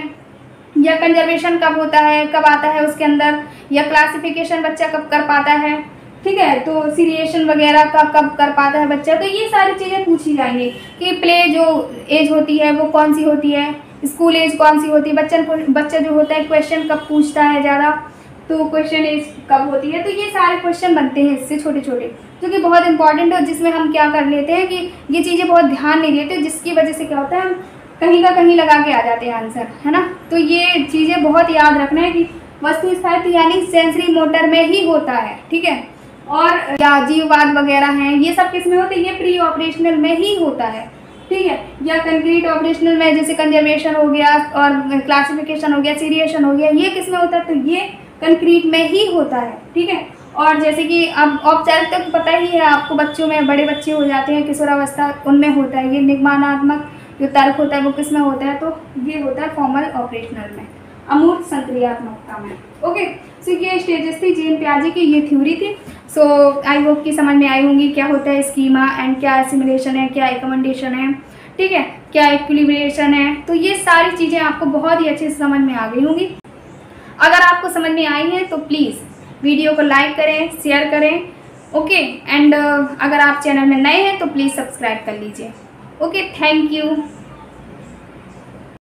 या कंजर्वेशन कब होता है, कब आता है उसके अंदर, या क्लासिफिकेशन बच्चा कब कर पाता है, ठीक है। तो सीरिएशन वगैरह का कब कर पाता है बच्चा, तो ये सारी चीज़ें पूछी जाएंगी कि प्ले जो एज होती है वो कौन सी होती है, स्कूल एज कौन सी होती है, बच्चा जो होता है क्वेश्चन कब पूछता है ज़्यादा, तो क्वेश्चन एज कब होती है। तो ये सारे क्वेश्चन बनते हैं इससे छोटे छोटे, जो कि बहुत इंपॉर्टेंट है, जिसमें हम क्या कर लेते हैं कि ये चीज़ें बहुत ध्यान नहीं देते, जिसकी वजह से क्या होता है, हम कहीं का कहीं लगा के आ जाते हैं आंसर, है ना। तो ये चीज़ें बहुत याद रखना है कि वस्तु स्थिति यानी सेंसरी मोटर में ही होता है, ठीक है। और या जीववाद वगैरह हैं, ये सब किस में होते हैं, ये प्री ऑपरेशनल में ही होता है, ठीक है। या कंक्रीट ऑपरेशनल में, जैसे कंजर्वेशन हो गया और क्लासिफिकेशन हो गया, सीरिएशन हो गया, ये किस में होता है, तो ये कंक्रीट में ही होता है, ठीक है। और जैसे कि अब औपचारिक तक पता ही है आपको, बच्चों में बड़े बच्चे हो जाते हैं किशोरावस्था, उनमें होता है ये निगमनात्मक जो तर्क होता है वो किस में होता है, तो ये होता है फॉर्मल ऑपरेशनल में, अमूर्त संक्रियात्मकता में। ओके, सो ये स्टेजेस थी जीन प्याजे की, ये थ्योरी थी। सो आई होप कि समझ में आई होंगी क्या होता है स्कीमा एंड क्या एसिमिलेशन है, क्या एकमेंडेशन है, ठीक है, क्या इक्विलिब्रेशन है। तो ये सारी चीज़ें आपको बहुत ही अच्छे से समझ में आ गई होंगी। अगर आपको समझ में आई है तो प्लीज़ वीडियो को लाइक करें, शेयर करें, ओके। एंड अगर आप चैनल में नए हैं तो प्लीज़ सब्सक्राइब कर लीजिए। Okay, thank you.